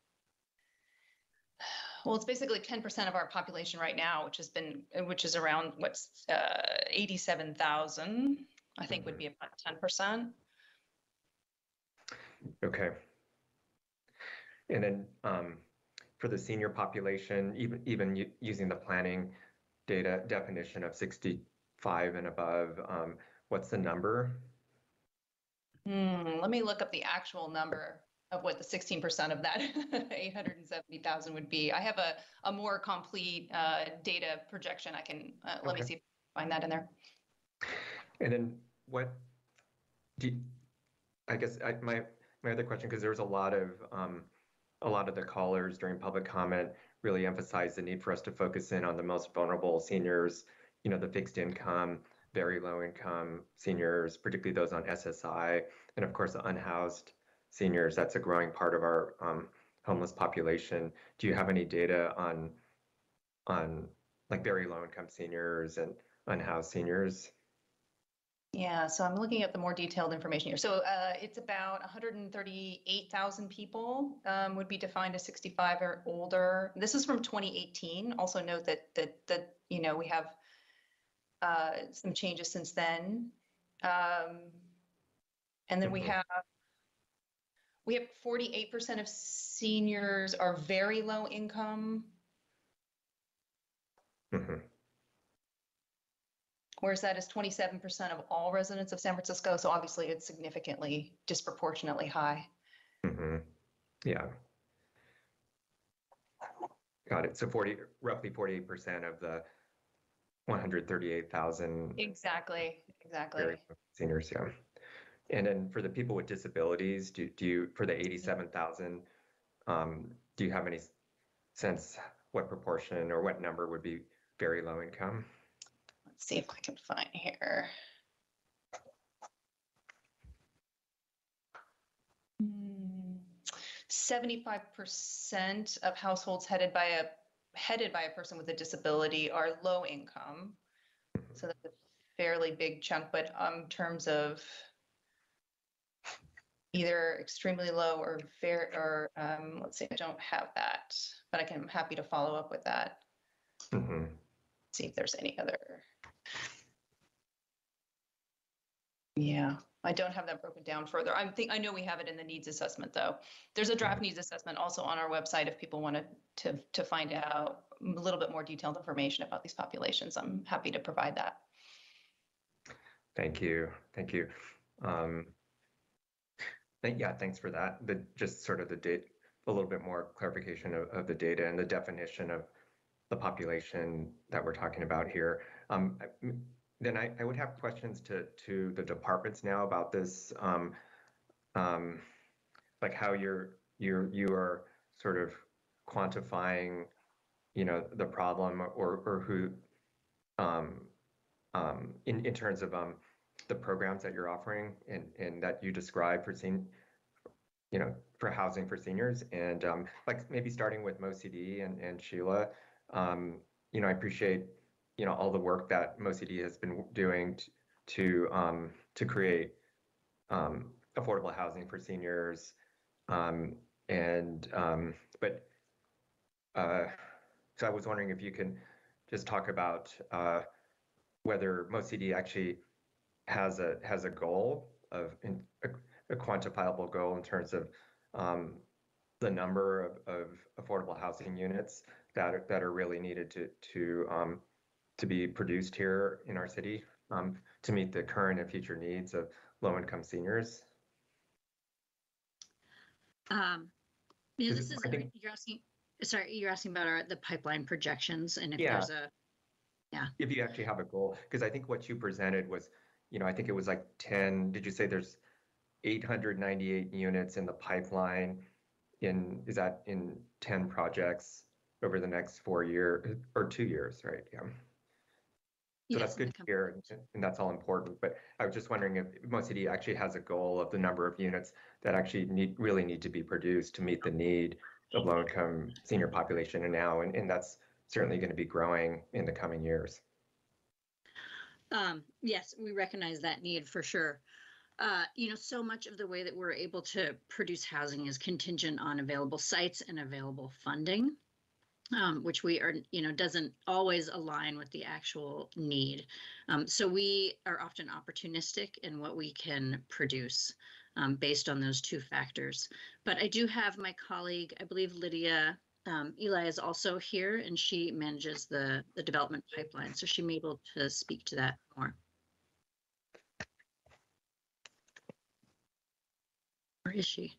Well, it's basically ten percent of our population right now, which has been, which is around what's uh, eighty-seven thousand, I think mm-hmm. would be about ten percent. Okay. And then um, for the senior population, even even using the planning data definition of sixty-five and above, um, what's the number? Hmm, let me look up the actual number of what the sixteen percent of that eight hundred seventy thousand would be. I have a, a more complete uh, data projection. I can, uh, let okay. me see if I can find that in there. And then what, do you, I guess I, my, my other question, because there was a lot of, um, a lot of the callers during public comment really emphasized the need for us to focus in on the most vulnerable seniors, you know, the fixed income, very low income seniors, particularly those on S S I, and of course the unhoused seniors. That's a growing part of our um, homeless population. Do you have any data on, on like very low income seniors and unhoused seniors? Yeah, so I'm looking at the more detailed information here. So uh, it's about one hundred thirty-eight thousand people um, would be defined as sixty-five or older. This is from twenty eighteen. Also note that that that you know we have uh, some changes since then, um, and then we Mhm. have we have forty-eight percent of seniors are very low income. Mhm. Whereas that is twenty-seven percent of all residents of San Francisco. So obviously it's significantly disproportionately high. Mhm. Yeah. Got it. So forty, roughly forty-eight percent of the one hundred thirty-eight thousand Exactly, exactly. very young seniors, yeah. And then for the people with disabilities, do, do you, for the eighty-seven thousand, um, do you have any s- sense what proportion or what number would be very low income? Let's see if I can find here. seventy-five percent of households headed by a headed by a person with a disability are low income. So that's a fairly big chunk, but um, in terms of either extremely low or very, or um, let's see, I don't have that, but I can, I'm happy to follow up with that. Mm-hmm. See if there's any other. Yeah, I don't have that broken down further. I think I know we have it in the needs assessment though. There's a draft needs assessment also on our website if people wanted to to find out a little bit more detailed information about these populations. I'm happy to provide that. Thank you. Thank you. Um, th- yeah, thanks for that. The just sort of the date, a little bit more clarification of, of the data and the definition of the population that we're talking about here. Um, then I, I would have questions to to the departments now about this, um, um, like how you're you're you are sort of quantifying, you know, the problem or or who, um, um, in in terms of um, the programs that you're offering and and that you describe for sen, you know, for housing for seniors, and um, like maybe starting with MoCD and and Sheila. Um, you know, I appreciate, you know, all the work that MoCD has been doing t- to um, to create um, affordable housing for seniors. Um, and um, but uh, so I was wondering if you can just talk about uh, whether MoCD actually has a has a goal of in, a, a quantifiable goal in terms of um, the number of, of affordable housing units that are, that are really needed to to um, to be produced here in our city, um, to meet the current and future needs of low-income seniors. Um, yeah, this is, I think, you're asking, sorry, you're asking about our, the pipeline projections and if yeah, there's a, yeah. if you actually have a goal, because I think what you presented was, you know, I think it was like ten, did you say there's eight hundred ninety-eight units in the pipeline in, is that in ten projects over the next four year or two years, right? Yeah. So Yes, that's good to hear, and, and that's all important. But I was just wondering if MoCD actually has a goal of the number of units that actually need really need to be produced to meet the need of low-income senior population and now, and, and that's certainly going to be growing in the coming years. Um, yes, we recognize that need for sure. Uh, you know, so much of the way that we're able to produce housing is contingent on available sites and available funding. Um, which we are, you know, doesn't always align with the actual need. Um, so we are often opportunistic in what we can produce um, based on those two factors. But I do have my colleague, I believe Lydia um, Eli is also here, and she manages the, the development pipeline. So she may be able to speak to that more. Or is she?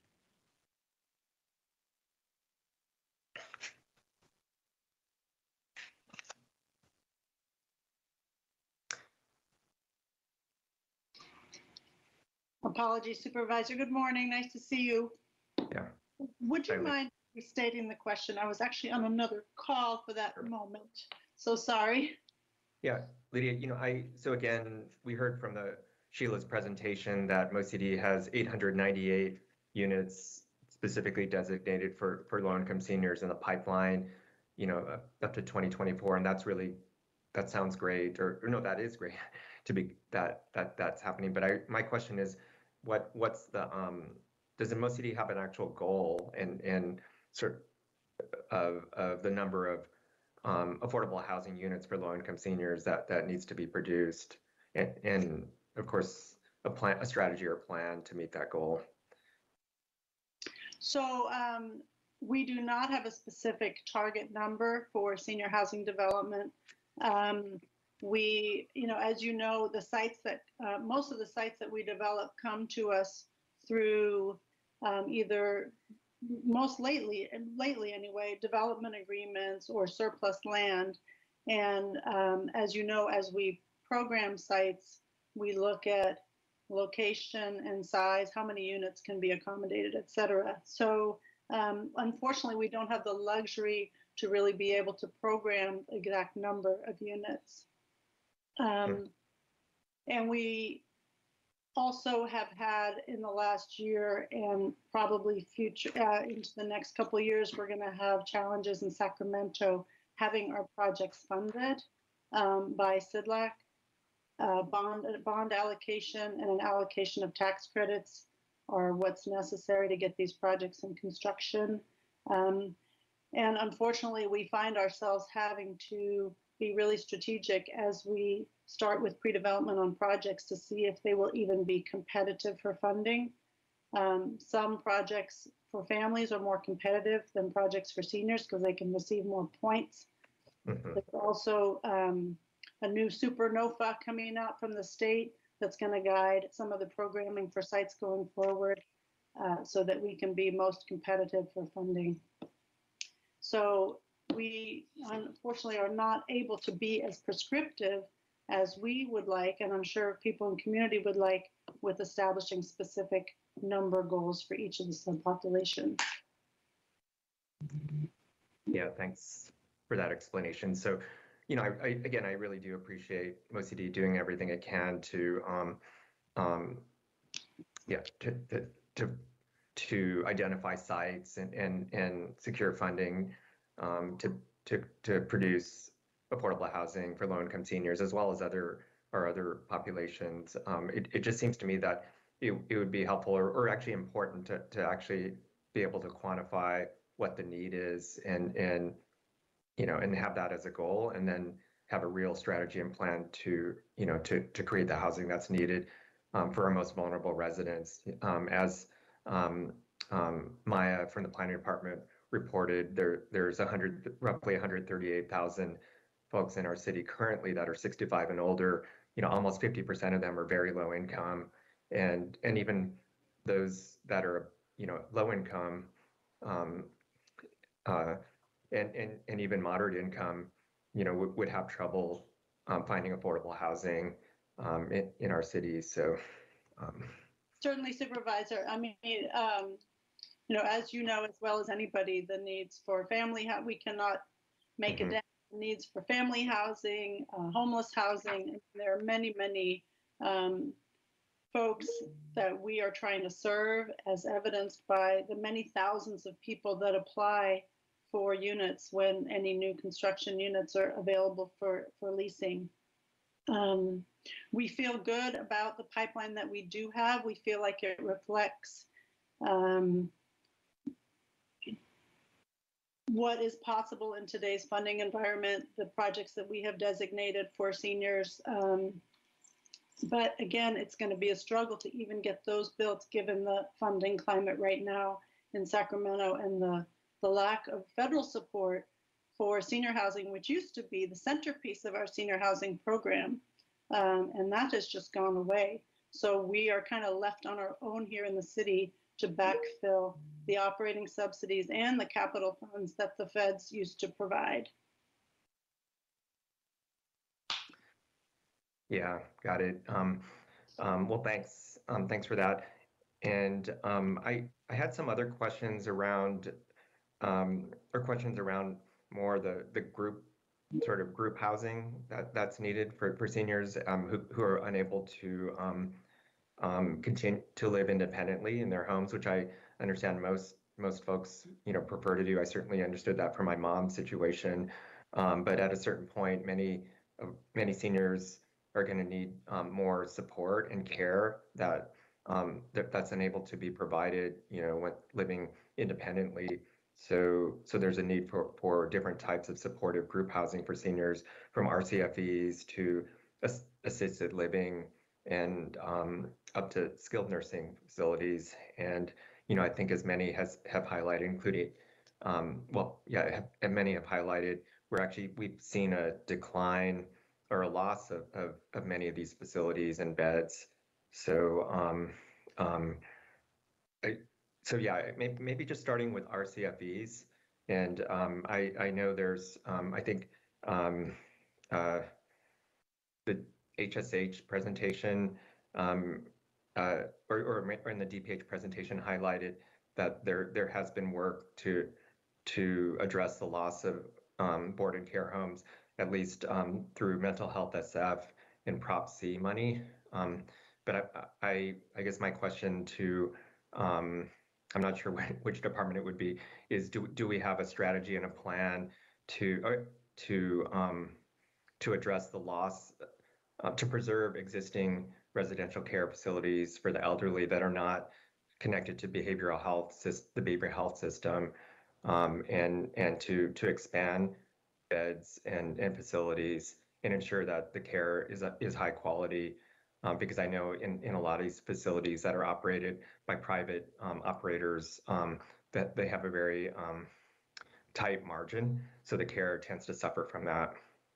Apologies, Supervisor. Good morning. Nice to see you. Yeah. Would you Hi, mind restating the question? I was actually on another call for that moment. So sorry. Yeah, Lydia, you know, I, so again, we heard from the Sheila's presentation that MoCD has eight hundred ninety-eight units specifically designated for, for low-income seniors in the pipeline, you know, up to twenty twenty-four. And that's really, that sounds great, or, or no, that is great. to be that that that's happening. But I my question is, what what's the um, does the Mo C D have an actual goal and and sort of of the number of um, affordable housing units for low-income seniors that that needs to be produced, and, and of course a plan, a strategy or plan to meet that goal? So um, we do not have a specific target number for senior housing development. Um, we, you know, as you know, the sites that uh, most of the sites that we develop come to us through um, either most lately, lately anyway, development agreements or surplus land. And um, as you know, as we program sites, we look at location and size, how many units can be accommodated, et cetera. So um, unfortunately, we don't have the luxury to really be able to program the exact number of units. Um, and we also have had in the last year and probably future uh, into the next couple of years, we're going to have challenges in Sacramento having our projects funded um, by C D L A C. Uh, bond bond allocation and an allocation of tax credits are what's necessary to get these projects in construction. Um, and unfortunately, we find ourselves having to be really strategic as we start with pre-development on projects to see if they will even be competitive for funding. Um, some projects for families are more competitive than projects for seniors because they can receive more points. Mm-hmm. There's also um, a new supernova coming out from the state that's going to guide some of the programming for sites going forward uh, so that we can be most competitive for funding. So we unfortunately are not able to be as prescriptive as we would like, and I'm sure people in the community would like, with establishing specific number goals for each of the subpopulations. Yeah, thanks for that explanation. So, you know, I, I, again, I really do appreciate Mo C D doing everything it can to, um, um, yeah, to, to, to, to identify sites and, and, and secure funding um, to, to, to produce affordable housing for low-income seniors, as well as other, or other populations. Um, it, it just seems to me that it, it would be helpful or, or actually important to, to actually be able to quantify what the need is and, and, you know, and have that as a goal, and then have a real strategy and plan to, you know, to, to create the housing that's needed um, for our most vulnerable residents. Um, as um, um, Maya from the planning department reported, there there's one hundred, roughly one hundred thirty-eight thousand folks in our city currently that are sixty-five and older. You know, almost fifty percent of them are very low income, and and even those that are, you know, low income, um, uh, and, and, and even moderate income, you know, would, would have trouble um, finding affordable housing um, in, in our cities. So um, certainly, Supervisor. I mean, um, you know, as you know, as well as anybody, the needs for family, we cannot make mm-hmm. it down. The needs for family housing, uh, homeless housing. And there are many, many um, folks that we are trying to serve, as evidenced by the many thousands of people that apply for units when any new construction units are available for, for leasing. Um, we feel good about the pipeline that we do have. We feel like it reflects um, what is possible in today's funding environment, the projects that we have designated for seniors. Um, but again, it's going to be a struggle to even get those built given the funding climate right now in Sacramento and the the lack of federal support for senior housing, which used to be the centerpiece of our senior housing program. Um, and that has just gone away. So we are kind of left on our own here in the city to backfill the operating subsidies and the capital funds that the feds used to provide. Yeah, got it. Um, um, well, thanks. Um, thanks for that. And um, I, I had some other questions around Um, or questions around more the the group sort of group housing that that's needed for for seniors um, who who are unable to um, um, continue to live independently in their homes, which I understand most most folks you know prefer to do. I certainly understood that from my mom's situation, um, but at a certain point, many uh, many seniors are going to need um, more support and care that, um, that that's unable to be provided, you know, when living independently. So, so there's a need for, for different types of supportive group housing for seniors, from R C F Es to ass- assisted living and um, up to skilled nursing facilities. And, you know, I think as many has have highlighted, including, um, well, yeah, have, and many have highlighted, we're actually, we've seen a decline or a loss of, of, of many of these facilities and beds. So, um, um, I, so yeah, maybe, maybe just starting with R C F Es. And um, I, I know there's, um, I think um, uh, the H S H presentation um, uh, or, or, or in the D P H presentation highlighted that there, there has been work to, to address the loss of um, board and care homes, at least um, through mental health S F and Prop C money. Um, but I, I, I guess my question to, um, I'm not sure which department it would be, is do, do we have a strategy and a plan to, uh, to, um, to address the loss, uh, to preserve existing residential care facilities for the elderly that are not connected to behavioral health, the behavioral health system, um, and and to to expand beds and and facilities and ensure that the care is is high quality. Um, because I know in, in a lot of these facilities that are operated by private um, operators, um, that they have a very um, tight margin, so the care tends to suffer from that.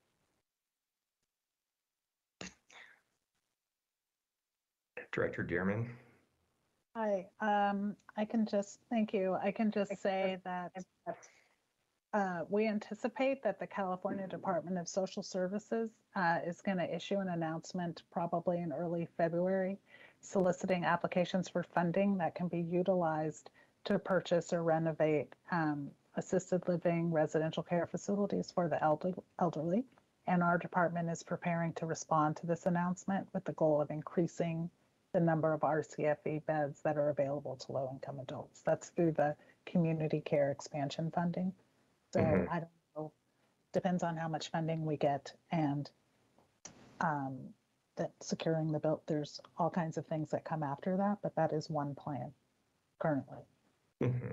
Director Dearman. Hi, um, I can just, thank you. I can just say that uh, we anticipate that the California Department of Social Services uh, is going to issue an announcement probably in early February, soliciting applications for funding that can be utilized to purchase or renovate um, assisted living residential care facilities for the elder elderly. And our department is preparing to respond to this announcement with the goal of increasing the number of R C F E beds that are available to low-income adults. That's through the community care expansion funding. So mm-hmm. I don't know, depends on how much funding we get, and um, that securing the bill, there's all kinds of things that come after that, but that is one plan currently. Mm-hmm.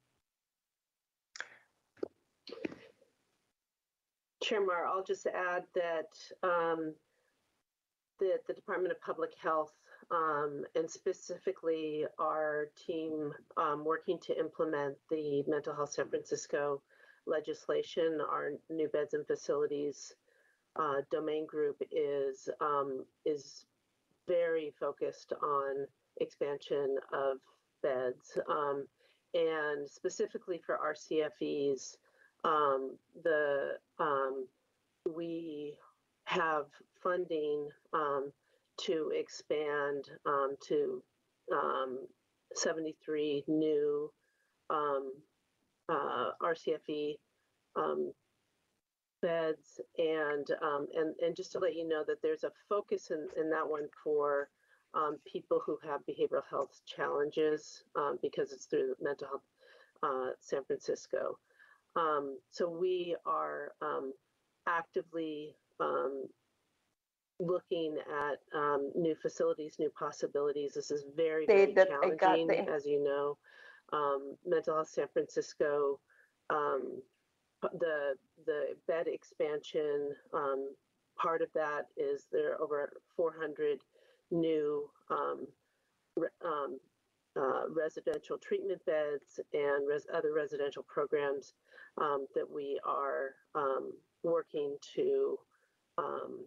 Chair Mar, I'll just add that um, the, the Department of Public Health um, and specifically our team um, working to implement the Mental Health San Francisco legislation, our new beds and facilities uh, domain group is um, is very focused on expansion of beds, um, and specifically for R C F Es, um, the um, we have funding um, to expand um, to um, seventy-three new um, uh, R C F E um, beds, and um, and and just to let you know that there's a focus in, in that one for um, people who have behavioral health challenges um, because it's through Mental Health uh, San Francisco. Um, so we are um, actively um, looking at um, new facilities, new possibilities. This is very, very challenging, as you know. Um, Mental Health San Francisco, um, the the bed expansion, um, part of that is there are over four hundred new um, re, um, uh, residential treatment beds and res, other residential programs um, that we are um, working to um,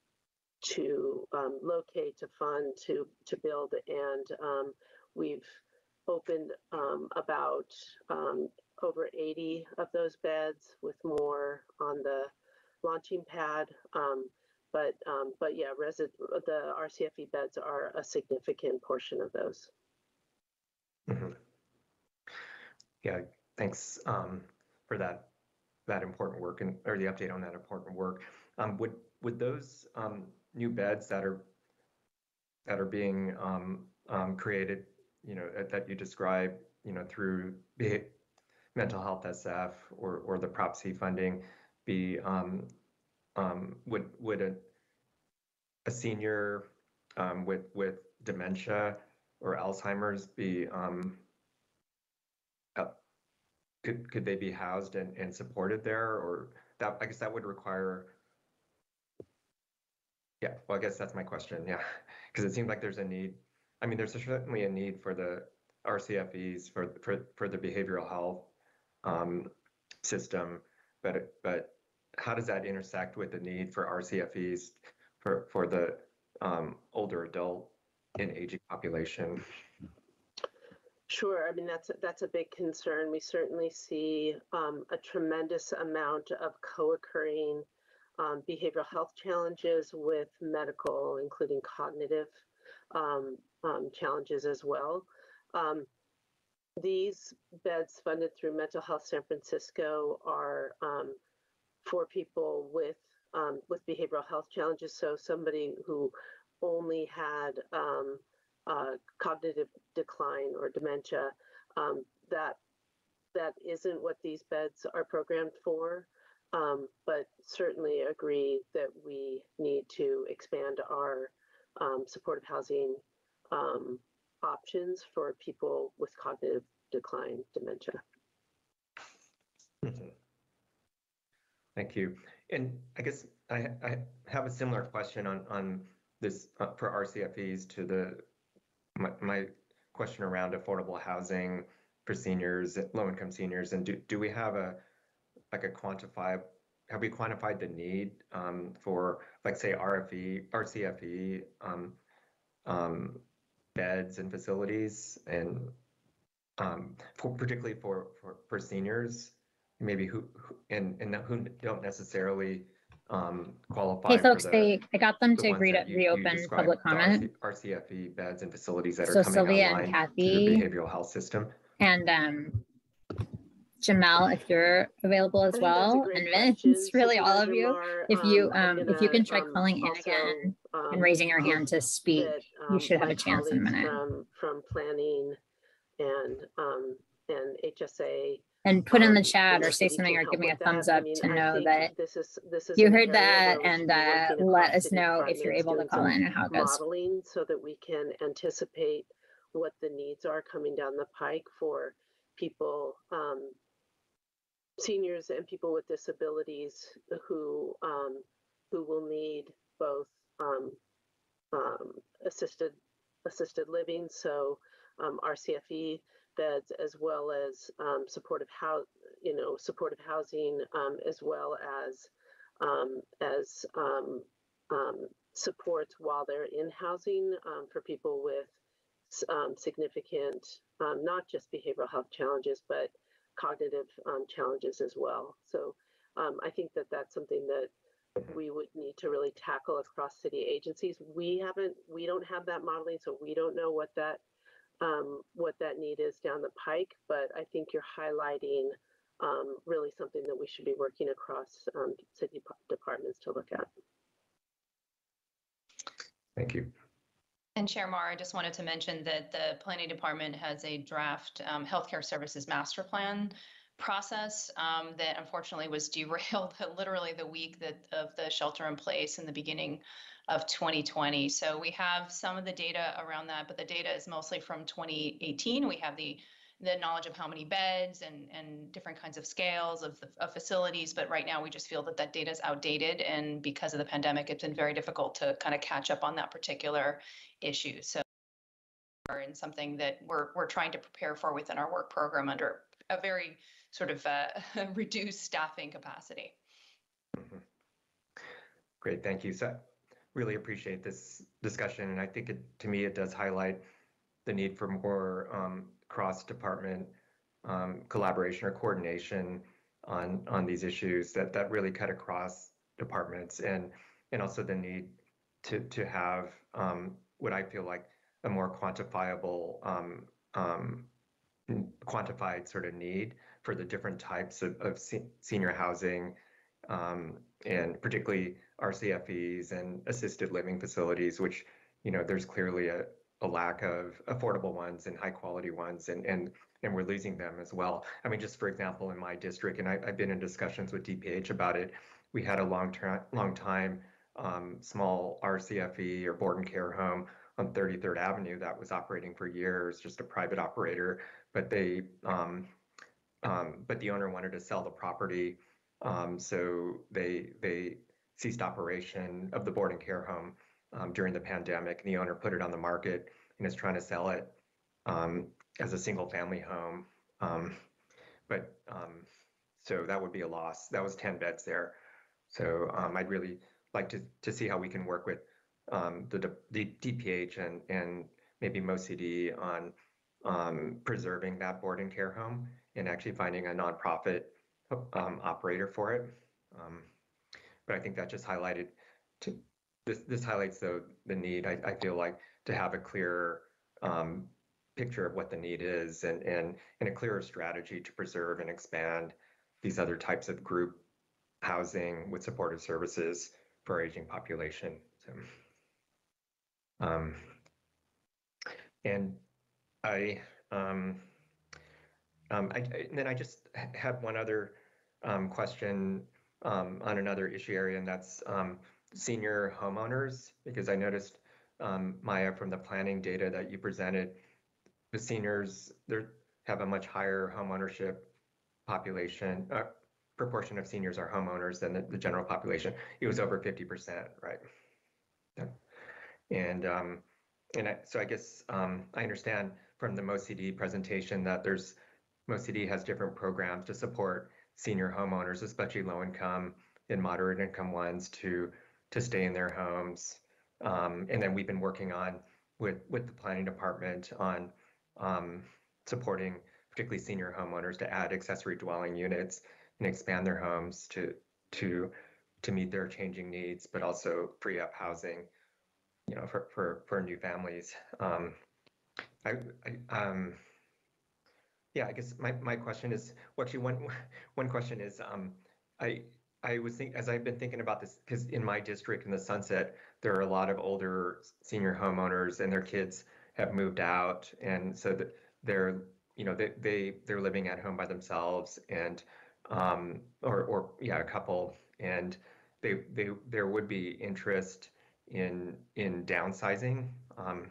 to um, locate, to fund, to to build, and um, we've opened um, about um, over eighty of those beds, with more on the launching pad. Um, but um, but yeah, resi- the R C F E beds are a significant portion of those. Mm-hmm. Yeah, thanks um, for that that important work and or the update on that important work. Um, would would those um, new beds that are that are being um, um, created, you know, that you described, you know, through mental health S F or or the Prop C funding, be um, um, would would a a senior um, with with dementia or Alzheimer's be um, uh, could could they be housed and, and supported there, or that I guess that would require. Yeah, well, I guess that's my question. Yeah, because it seems like there's a need. I mean, there's certainly a need for the R C F Es for for for the behavioral health um, system, but but how does that intersect with the need for R C F Es for for the um, older adult and aging population? Sure. I mean, that's, that's a big concern. We certainly see um, a tremendous amount of co-occurring um, behavioral health challenges with medical, including cognitive um, um, challenges as well. Um, these beds funded through Mental Health San Francisco are um, for people with um, with behavioral health challenges. So somebody who only had um, uh, cognitive decline or dementia, um, that that isn't what these beds are programmed for. Um, but certainly agree that we need to expand our um, supportive housing um, options for people with cognitive decline dementia. Mm-hmm. Thank you. And I guess I, I have a similar question on, on this uh, for R C F Es to the my, my question around affordable housing for seniors, low-income seniors, and do, do we have a like a quantify have we quantified the need um, for like say R F E, R C F E um, um, beds and facilities, and um, for particularly for, for for seniors, maybe who, who and and who don't necessarily um, qualify. Hey folks, for the, they I got them the to ones agree to that you, reopen you described, public the comment. R C F E beds and facilities that So are coming Sylvia and online to Kathy the behavioral health system. and um, Jamel, if you're available as well, and Vince, really all of you. Mar. If you Um, um, I'm if you gonna, can try um, calling in also, again um, and raising your hope hand to speak, that, you um, should have my a chance in a colleagues minute. From, from planning and um, and H S A And put in the um, chat in or the say city something can or help give me a with that. thumbs I up mean, to I know think that this is this is you an heard area that, where we should and be uh, working let across us city know if you're departments, able to doing call some in and how it goes. modeling so that we can anticipate what the needs are coming down the pike for people, um, seniors and people with disabilities who um, who will need both um, um, assisted assisted living, so um, R C F E beds, as well as um, supportive house, you know, supportive housing, um, as well as um, as um, um, supports while they're in housing um, for people with um, significant, um, not just behavioral health challenges, but cognitive um, challenges as well. So um, I think that that's something that we would need to really tackle across city agencies. We haven't, we don't have that modeling, so we don't know what that um, what that need is down the pike. But I think you're highlighting um, really something that we should be working across um, city departments to look at. Thank you. And Chair Mar, I just wanted to mention that the planning department has a draft um, healthcare services master plan process um, that unfortunately was derailed literally the week that of the shelter in place in the beginning of twenty twenty. So we have some of the data around that, but the data is mostly from twenty eighteen. We have the the knowledge of how many beds and and different kinds of scales of, the, of facilities, but right now we just feel that that data is outdated, and because of the pandemic, it's been very difficult to kind of catch up on that particular issue. So, and something that we're we're trying to prepare for within our work program under a very sort of uh, reduced staffing capacity. Mm-hmm. Great, thank you. So, really appreciate this discussion, and I think it, to me, it does highlight the need for more um, cross-department um, collaboration or coordination on on these issues that that really cut across departments, and and also the need to to have um, what I feel like a more quantifiable um, um, quantified sort of need for the different types of, of se senior housing, um, and particularly R C F Es and assisted living facilities, which, you know, there's clearly a, a lack of affordable ones and high quality ones, and and and we're losing them as well. I mean, just for example, in my district, and I, I've been in discussions with D P H about it, we had a long term, long time um, small R C F E or board and care home on thirty-third Avenue that was operating for years, just a private operator, but they, um, um, but the owner wanted to sell the property, um, so they they ceased operation of the board and care home um, during the pandemic, and the owner put it on the market and is trying to sell it um, as a single family home. Um, but um, so that would be a loss. That was ten beds there. So um, I'd really like to, to see how we can work with um, the, the D P H and, and maybe Mo C D on um, preserving that board and care home and actually finding a nonprofit um, operator for it. Um, but I think that just highlighted to this. This highlights the the need. I, I feel like to have a clear um, picture of what the need is and and and a clearer strategy to preserve and expand these other types of group housing with supportive services for our aging population. So, um, and I, um, um, I, I, and then I just have one other um, question um, on another issue area, and that's um, senior homeowners, because I noticed, um, Maya, from the planning data that you presented, the seniors they have a much higher home ownership population, uh, proportion of seniors are homeowners than the, the general population. It was over fifty percent, right? Yeah. And um, and I, so I guess um, I understand from the Mo C D presentation that there's Mo C D has different programs to support senior homeowners, especially low income and moderate income ones, to to stay in their homes. Um, and then we've been working on with with the planning department on um, supporting particularly senior homeowners to add accessory dwelling units and expand their homes to to to meet their changing needs, but also free up housing, you know, for for for new families. Um, I, I um, yeah, I guess my, my question is, well, actually one one question is, um, I I was think as I've been thinking about this, because in my district in the Sunset, there are a lot of older senior homeowners and their kids have moved out, and so that they're you know they they they're living at home by themselves, and um, or or yeah, a couple, and they they there would be interest in in downsizing, um,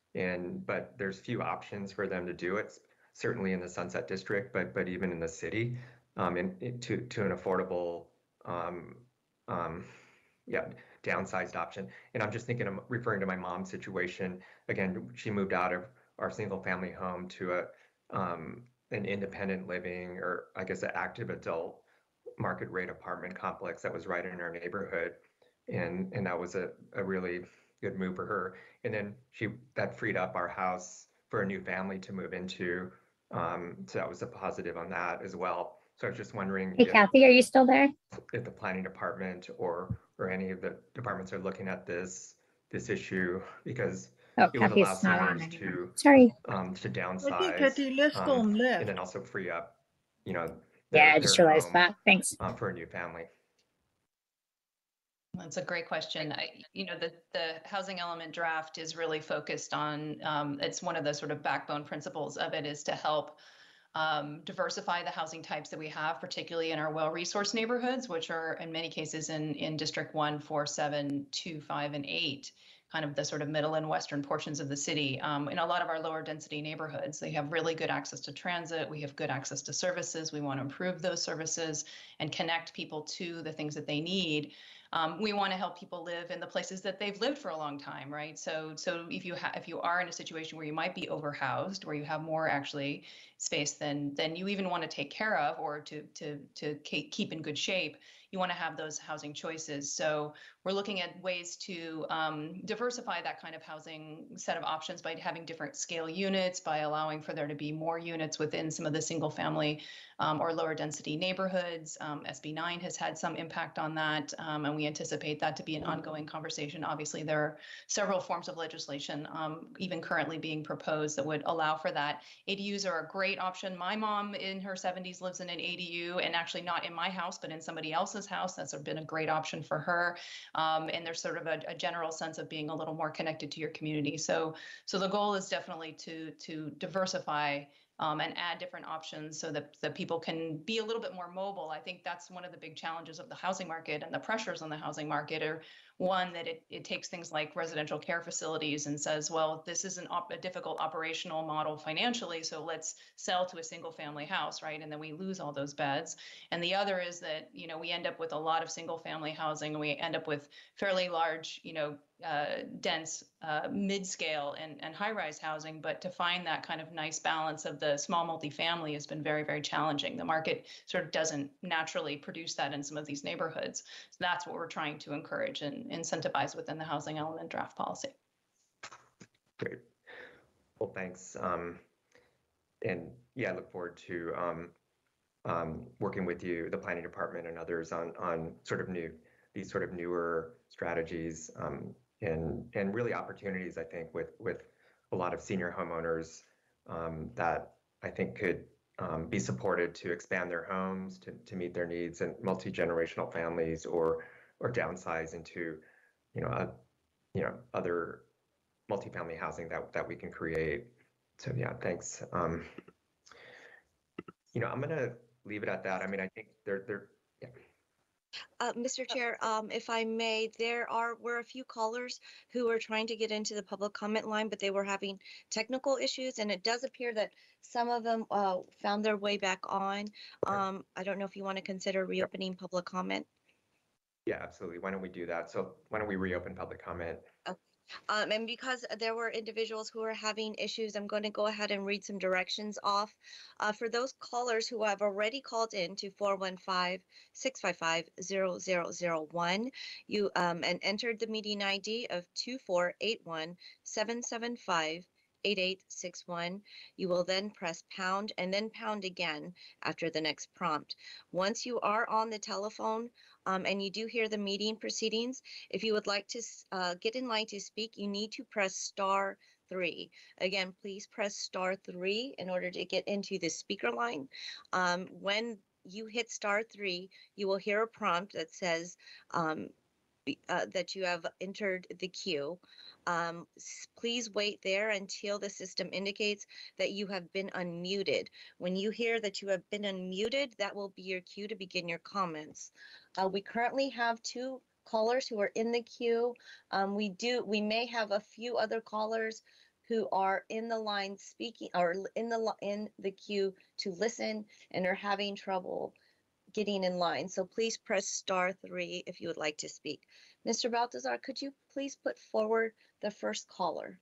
and but there's few options for them to do it, certainly in the Sunset District, but but even in the city, um, and it, to to an affordable, um, um, yeah, downsized option. And I'm just thinking, I'm referring to my mom's situation. Again, she moved out of our single family home to a um, an independent living, or I guess an active adult market rate apartment complex that was right in our neighborhood, and and that was a, a really good move for her. And then she that freed up our house for a new family to move into. Um, so that was a positive on that as well. So I was just wondering Hey, if, Kathy, are you still there? if the planning department or or any of the departments are looking at this this issue, because Oh, it would allow Kathy's not on seniors anymore. to Sorry. um, to Okay, downsize, Kathy, let's go um, on left. and then also free up, you know, Yeah, their I their just realized home that. Thanks. uh, for a new family. That's a great question. I, you know, the, the housing element draft is really focused on, um, it's one of the sort of backbone principles of it is to help um, diversify the housing types that we have, particularly in our well-resourced neighborhoods, which are in many cases in, in District one, four, seven, two, five, and eight, kind of the sort of middle and western portions of the city. Um, in a lot of our lower density neighborhoods, they have really good access to transit. We have good access to services. We want to improve those services and connect people to the things that they need. Um, we want to help people live in the places that they've lived for a long time, right? So, so if you have, if you are in a situation where you might be overhoused, where you have more actually space than than you even want to take care of, or to to to keep in good shape, you want to have those housing choices. So we're looking at ways to um, diversify that kind of housing set of options by having different scale units, by allowing for there to be more units within some of the single family um, or lower density neighborhoods. Um, S B nine has had some impact on that, um, and we anticipate that to be an ongoing conversation. Obviously, there are several forms of legislation, um, even currently being proposed, that would allow for that. A D Us are a great option. My mom in her seventies lives in an A D U, and actually not in my house, but in somebody else's house. That's been a great option for her. Um, and there's sort of a, a general sense of being a little more connected to your community. So, so the goal is definitely to to diversify um, and add different options so that, that people can be a little bit more mobile. I think that's one of the big challenges of the housing market and the pressures on the housing market are One, that it, it takes things like residential care facilities and says, well, this is an op- a difficult operational model financially, so let's sell to a single family house, right? And then we lose all those beds. And the other is that, you know, we end up with a lot of single family housing, and we end up with fairly large, you know, uh, dense uh, mid-scale and, and high-rise housing. But to find that kind of nice balance of the small multifamily has been very, very challenging. The market sort of doesn't naturally produce that in some of these neighborhoods. So that's what we're trying to encourage and incentivize within the housing element draft policy. Great. Well, thanks. Um, and yeah, I look forward to um, um, working with you, the planning department, and others on on sort of new these sort of newer strategies um, and and really opportunities. I think with with a lot of senior homeowners um, that I think could um, be supported to expand their homes to to meet their needs, and multi-generational families, or or downsize into you know a, you know other multifamily housing that that we can create. So yeah, thanks. Um, you know, I'm gonna leave it at that. I mean, I think there, there, yeah. Uh, Mister Chair, um, if I may, there are were a few callers who were trying to get into the public comment line, but they were having technical issues, and it does appear that some of them uh, found their way back on. Um, I don't know if you want to consider reopening public comment. Yeah, absolutely. Why don't we do that? So why don't we reopen public comment? Okay. Um, and because there were individuals who are having issues, I'm going to go ahead and read some directions off. Uh, for those callers who have already called in to four one five, six five five, zero zero zero one, you um, and entered the meeting I D of two four eight one, seven seven five, eight eight six one. You will then press pound and then pound again after the next prompt. Once you are on the telephone um, and you do hear the meeting proceedings, if you would like to uh, get in line to speak, you need to press star three. Again, please press star three in order to get into the speaker line. Um, when you hit star three, you will hear a prompt that says um, uh, that you have entered the queue. Um, please wait there until the system indicates that you have been unmuted. When you hear that you have been unmuted, that will be your cue to begin your comments. Uh, we currently have two callers who are in the queue. Um, we do, we may have a few other callers who are in the line speaking or in the in the queue to listen and are having trouble getting in line. So please press star three if you would like to speak. Mister Baltazar, could you please put forward the first caller?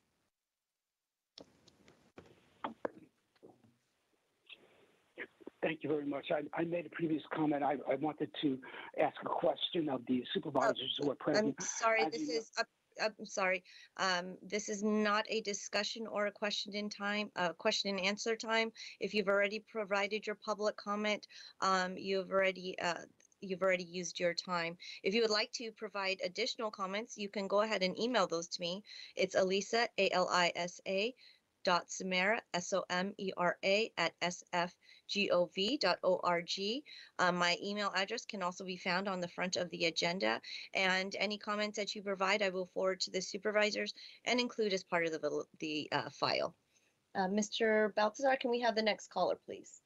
Thank you very much. I, I made a previous comment. I, I wanted to ask a question of the supervisors who are present. I'm sorry, As this you know- is, uh, I'm sorry, um, this is not a discussion or a question in time, uh, question and answer time. If you've already provided your public comment, um, you've already, uh, you've already used your time. If you would like to provide additional comments, you can go ahead and email those to me. It's Alisa, A L I S A, dot Somera, S O M E R A, at S F gov dot org. Um, my email address can also be found on the front of the agenda, and any comments that you provide, I will forward to the supervisors and include as part of the, the uh, file. Uh, Mister Baltazar, can we have the next caller, please?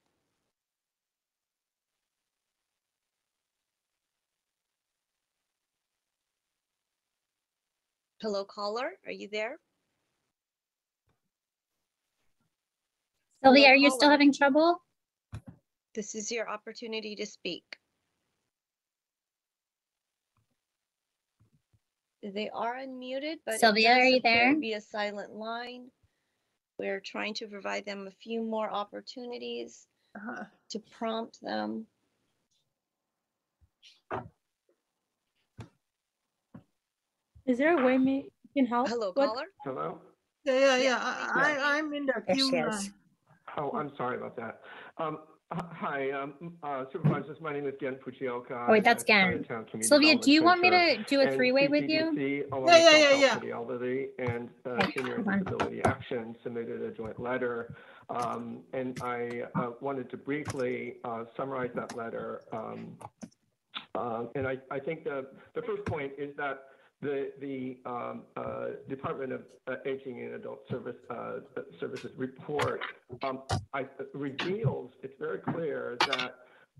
Hello, caller, are you there? Sylvia, Hello, are you still caller. having trouble? This is your opportunity to speak. They are unmuted, but Sylvia, it does are you appear there? to be a silent line. We're trying to provide them a few more opportunities uh, to prompt them. Is there a way me you can help? Hello, What? caller. Hello? Yeah, yeah, Yes, yeah. please I, proceed. I, I'm in the There queue she now. is. Oh, I'm sorry about that. Um, h- hi, um, uh, supervisors. My name is Gen Fujioka. Oh, wait, that's I'm at Gen. Chinatown Community Sylvia, do you want me Development to do a Center three-way and with you? C C D C, along Yeah, with yeah, yeah, Self-Help yeah. for the Elderly and uh, Okay, Senior hold and on. Disability Action submitted a joint letter. Um, and I uh, wanted to briefly uh, summarize that letter. Um, uh, and I, I think the, the first point is that the, the um, uh, Department of uh, Aging and Adult Service, uh, Services report um, I, reveals, it's very clear that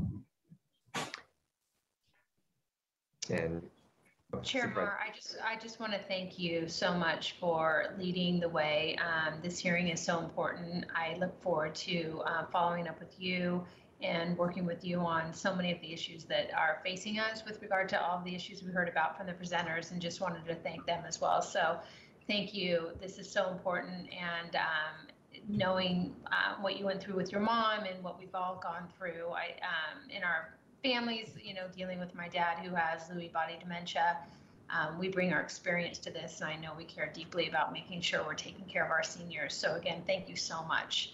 And Chair Marr, I just I just want to thank you so much for leading the way. Um, this hearing is so important. I look forward to uh, following up with you and working with you on so many of the issues that are facing us with regard to all of the issues we heard about from the presenters, and just wanted to thank them as well. So thank you. This is so important. And um, knowing uh, what you went through with your mom and what we've all gone through I, um, in our families, you know, dealing with my dad who has Lewy body dementia, um, we bring our experience to this, and I know we care deeply about making sure we're taking care of our seniors. So again, thank you so much.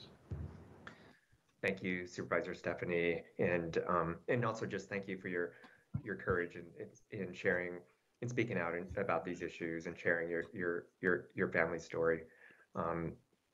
Thank you, Supervisor Stephanie, and um, and also just thank you for your your courage in in sharing and speaking out in, about these issues and sharing your your your your family story. Um,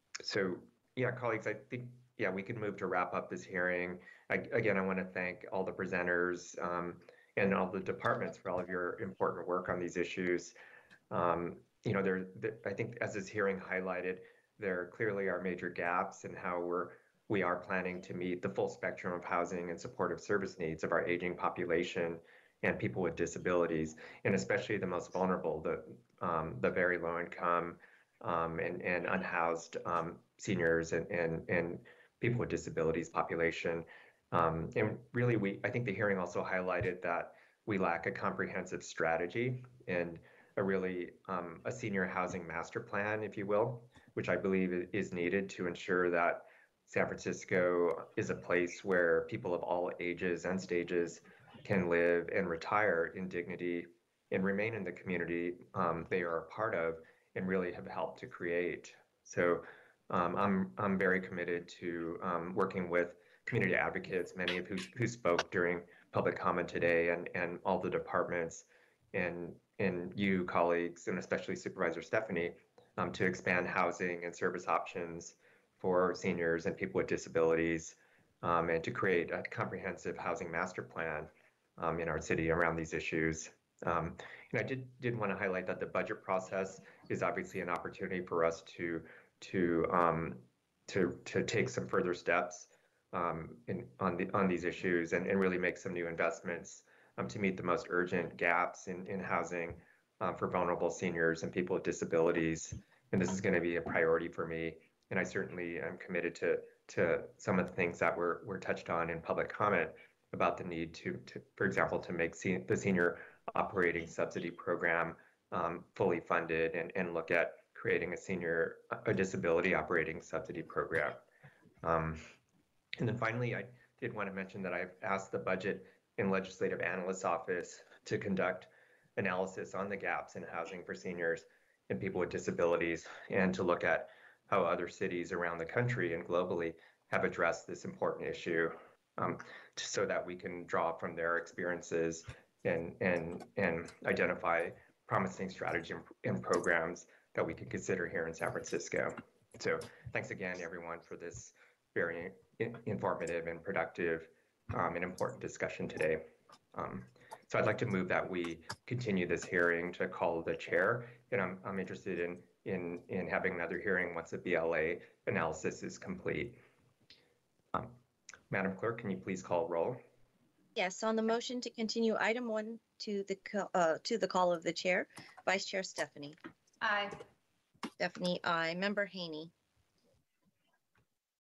so yeah, colleagues, I think yeah we can move to wrap up this hearing. I, again, I want to thank all the presenters um, and all the departments for all of your important work on these issues. Um, you know, there, there I think as this hearing highlighted, there clearly are major gaps in how we're we are planning to meet the full spectrum of housing and supportive service needs of our aging population and people with disabilities, and especially the most vulnerable, the, um, the very low income um, and, and unhoused um, seniors and, and, and people with disabilities population. Um, and really, we I think the hearing also highlighted that we lack a comprehensive strategy and a really um, a senior housing master plan, if you will, which I believe is needed to ensure that San Francisco is a place where people of all ages and stages can live and retire in dignity and remain in the community um, they are a part of and really have helped to create. So um, I'm, I'm very committed to um, working with community advocates, many of who, who spoke during public comment today, and, and all the departments and, and you colleagues, and especially Supervisor Stephanie, um, to expand housing and service options for seniors and people with disabilities, um, and to create a comprehensive housing master plan um, in our city around these issues. Um, and I did did want to highlight that the budget process is obviously an opportunity for us to to um, to to take some further steps um, in on the on these issues and, and really make some new investments um, to meet the most urgent gaps in in housing uh, for vulnerable seniors and people with disabilities. And this is going to be a priority for me. And I certainly am committed to to some of the things that were were touched on in public comment about the need to, to for example, to make se- the senior operating subsidy program um, fully funded and, and look at creating a senior a disability operating subsidy program. Um, and then finally, I did want to mention that I've asked the Budget and Legislative Analyst's Office to conduct analysis on the gaps in housing for seniors and people with disabilities, and to look at how other cities around the country and globally have addressed this important issue, um, so that we can draw from their experiences and and and identify promising strategy and programs that we can consider here in San Francisco. So thanks again, everyone, for this very informative and productive um, and important discussion today. Um, so I'd like to move that we continue this hearing to call the chair, and I'm, I'm interested in, in, in having another hearing once the B L A analysis is complete. Um, Madam Clerk, can you please call roll? Yes, on the motion to continue item one to the uh, to the call of the chair, Vice Chair Stephanie. Aye. Stephanie, aye. Member Haney.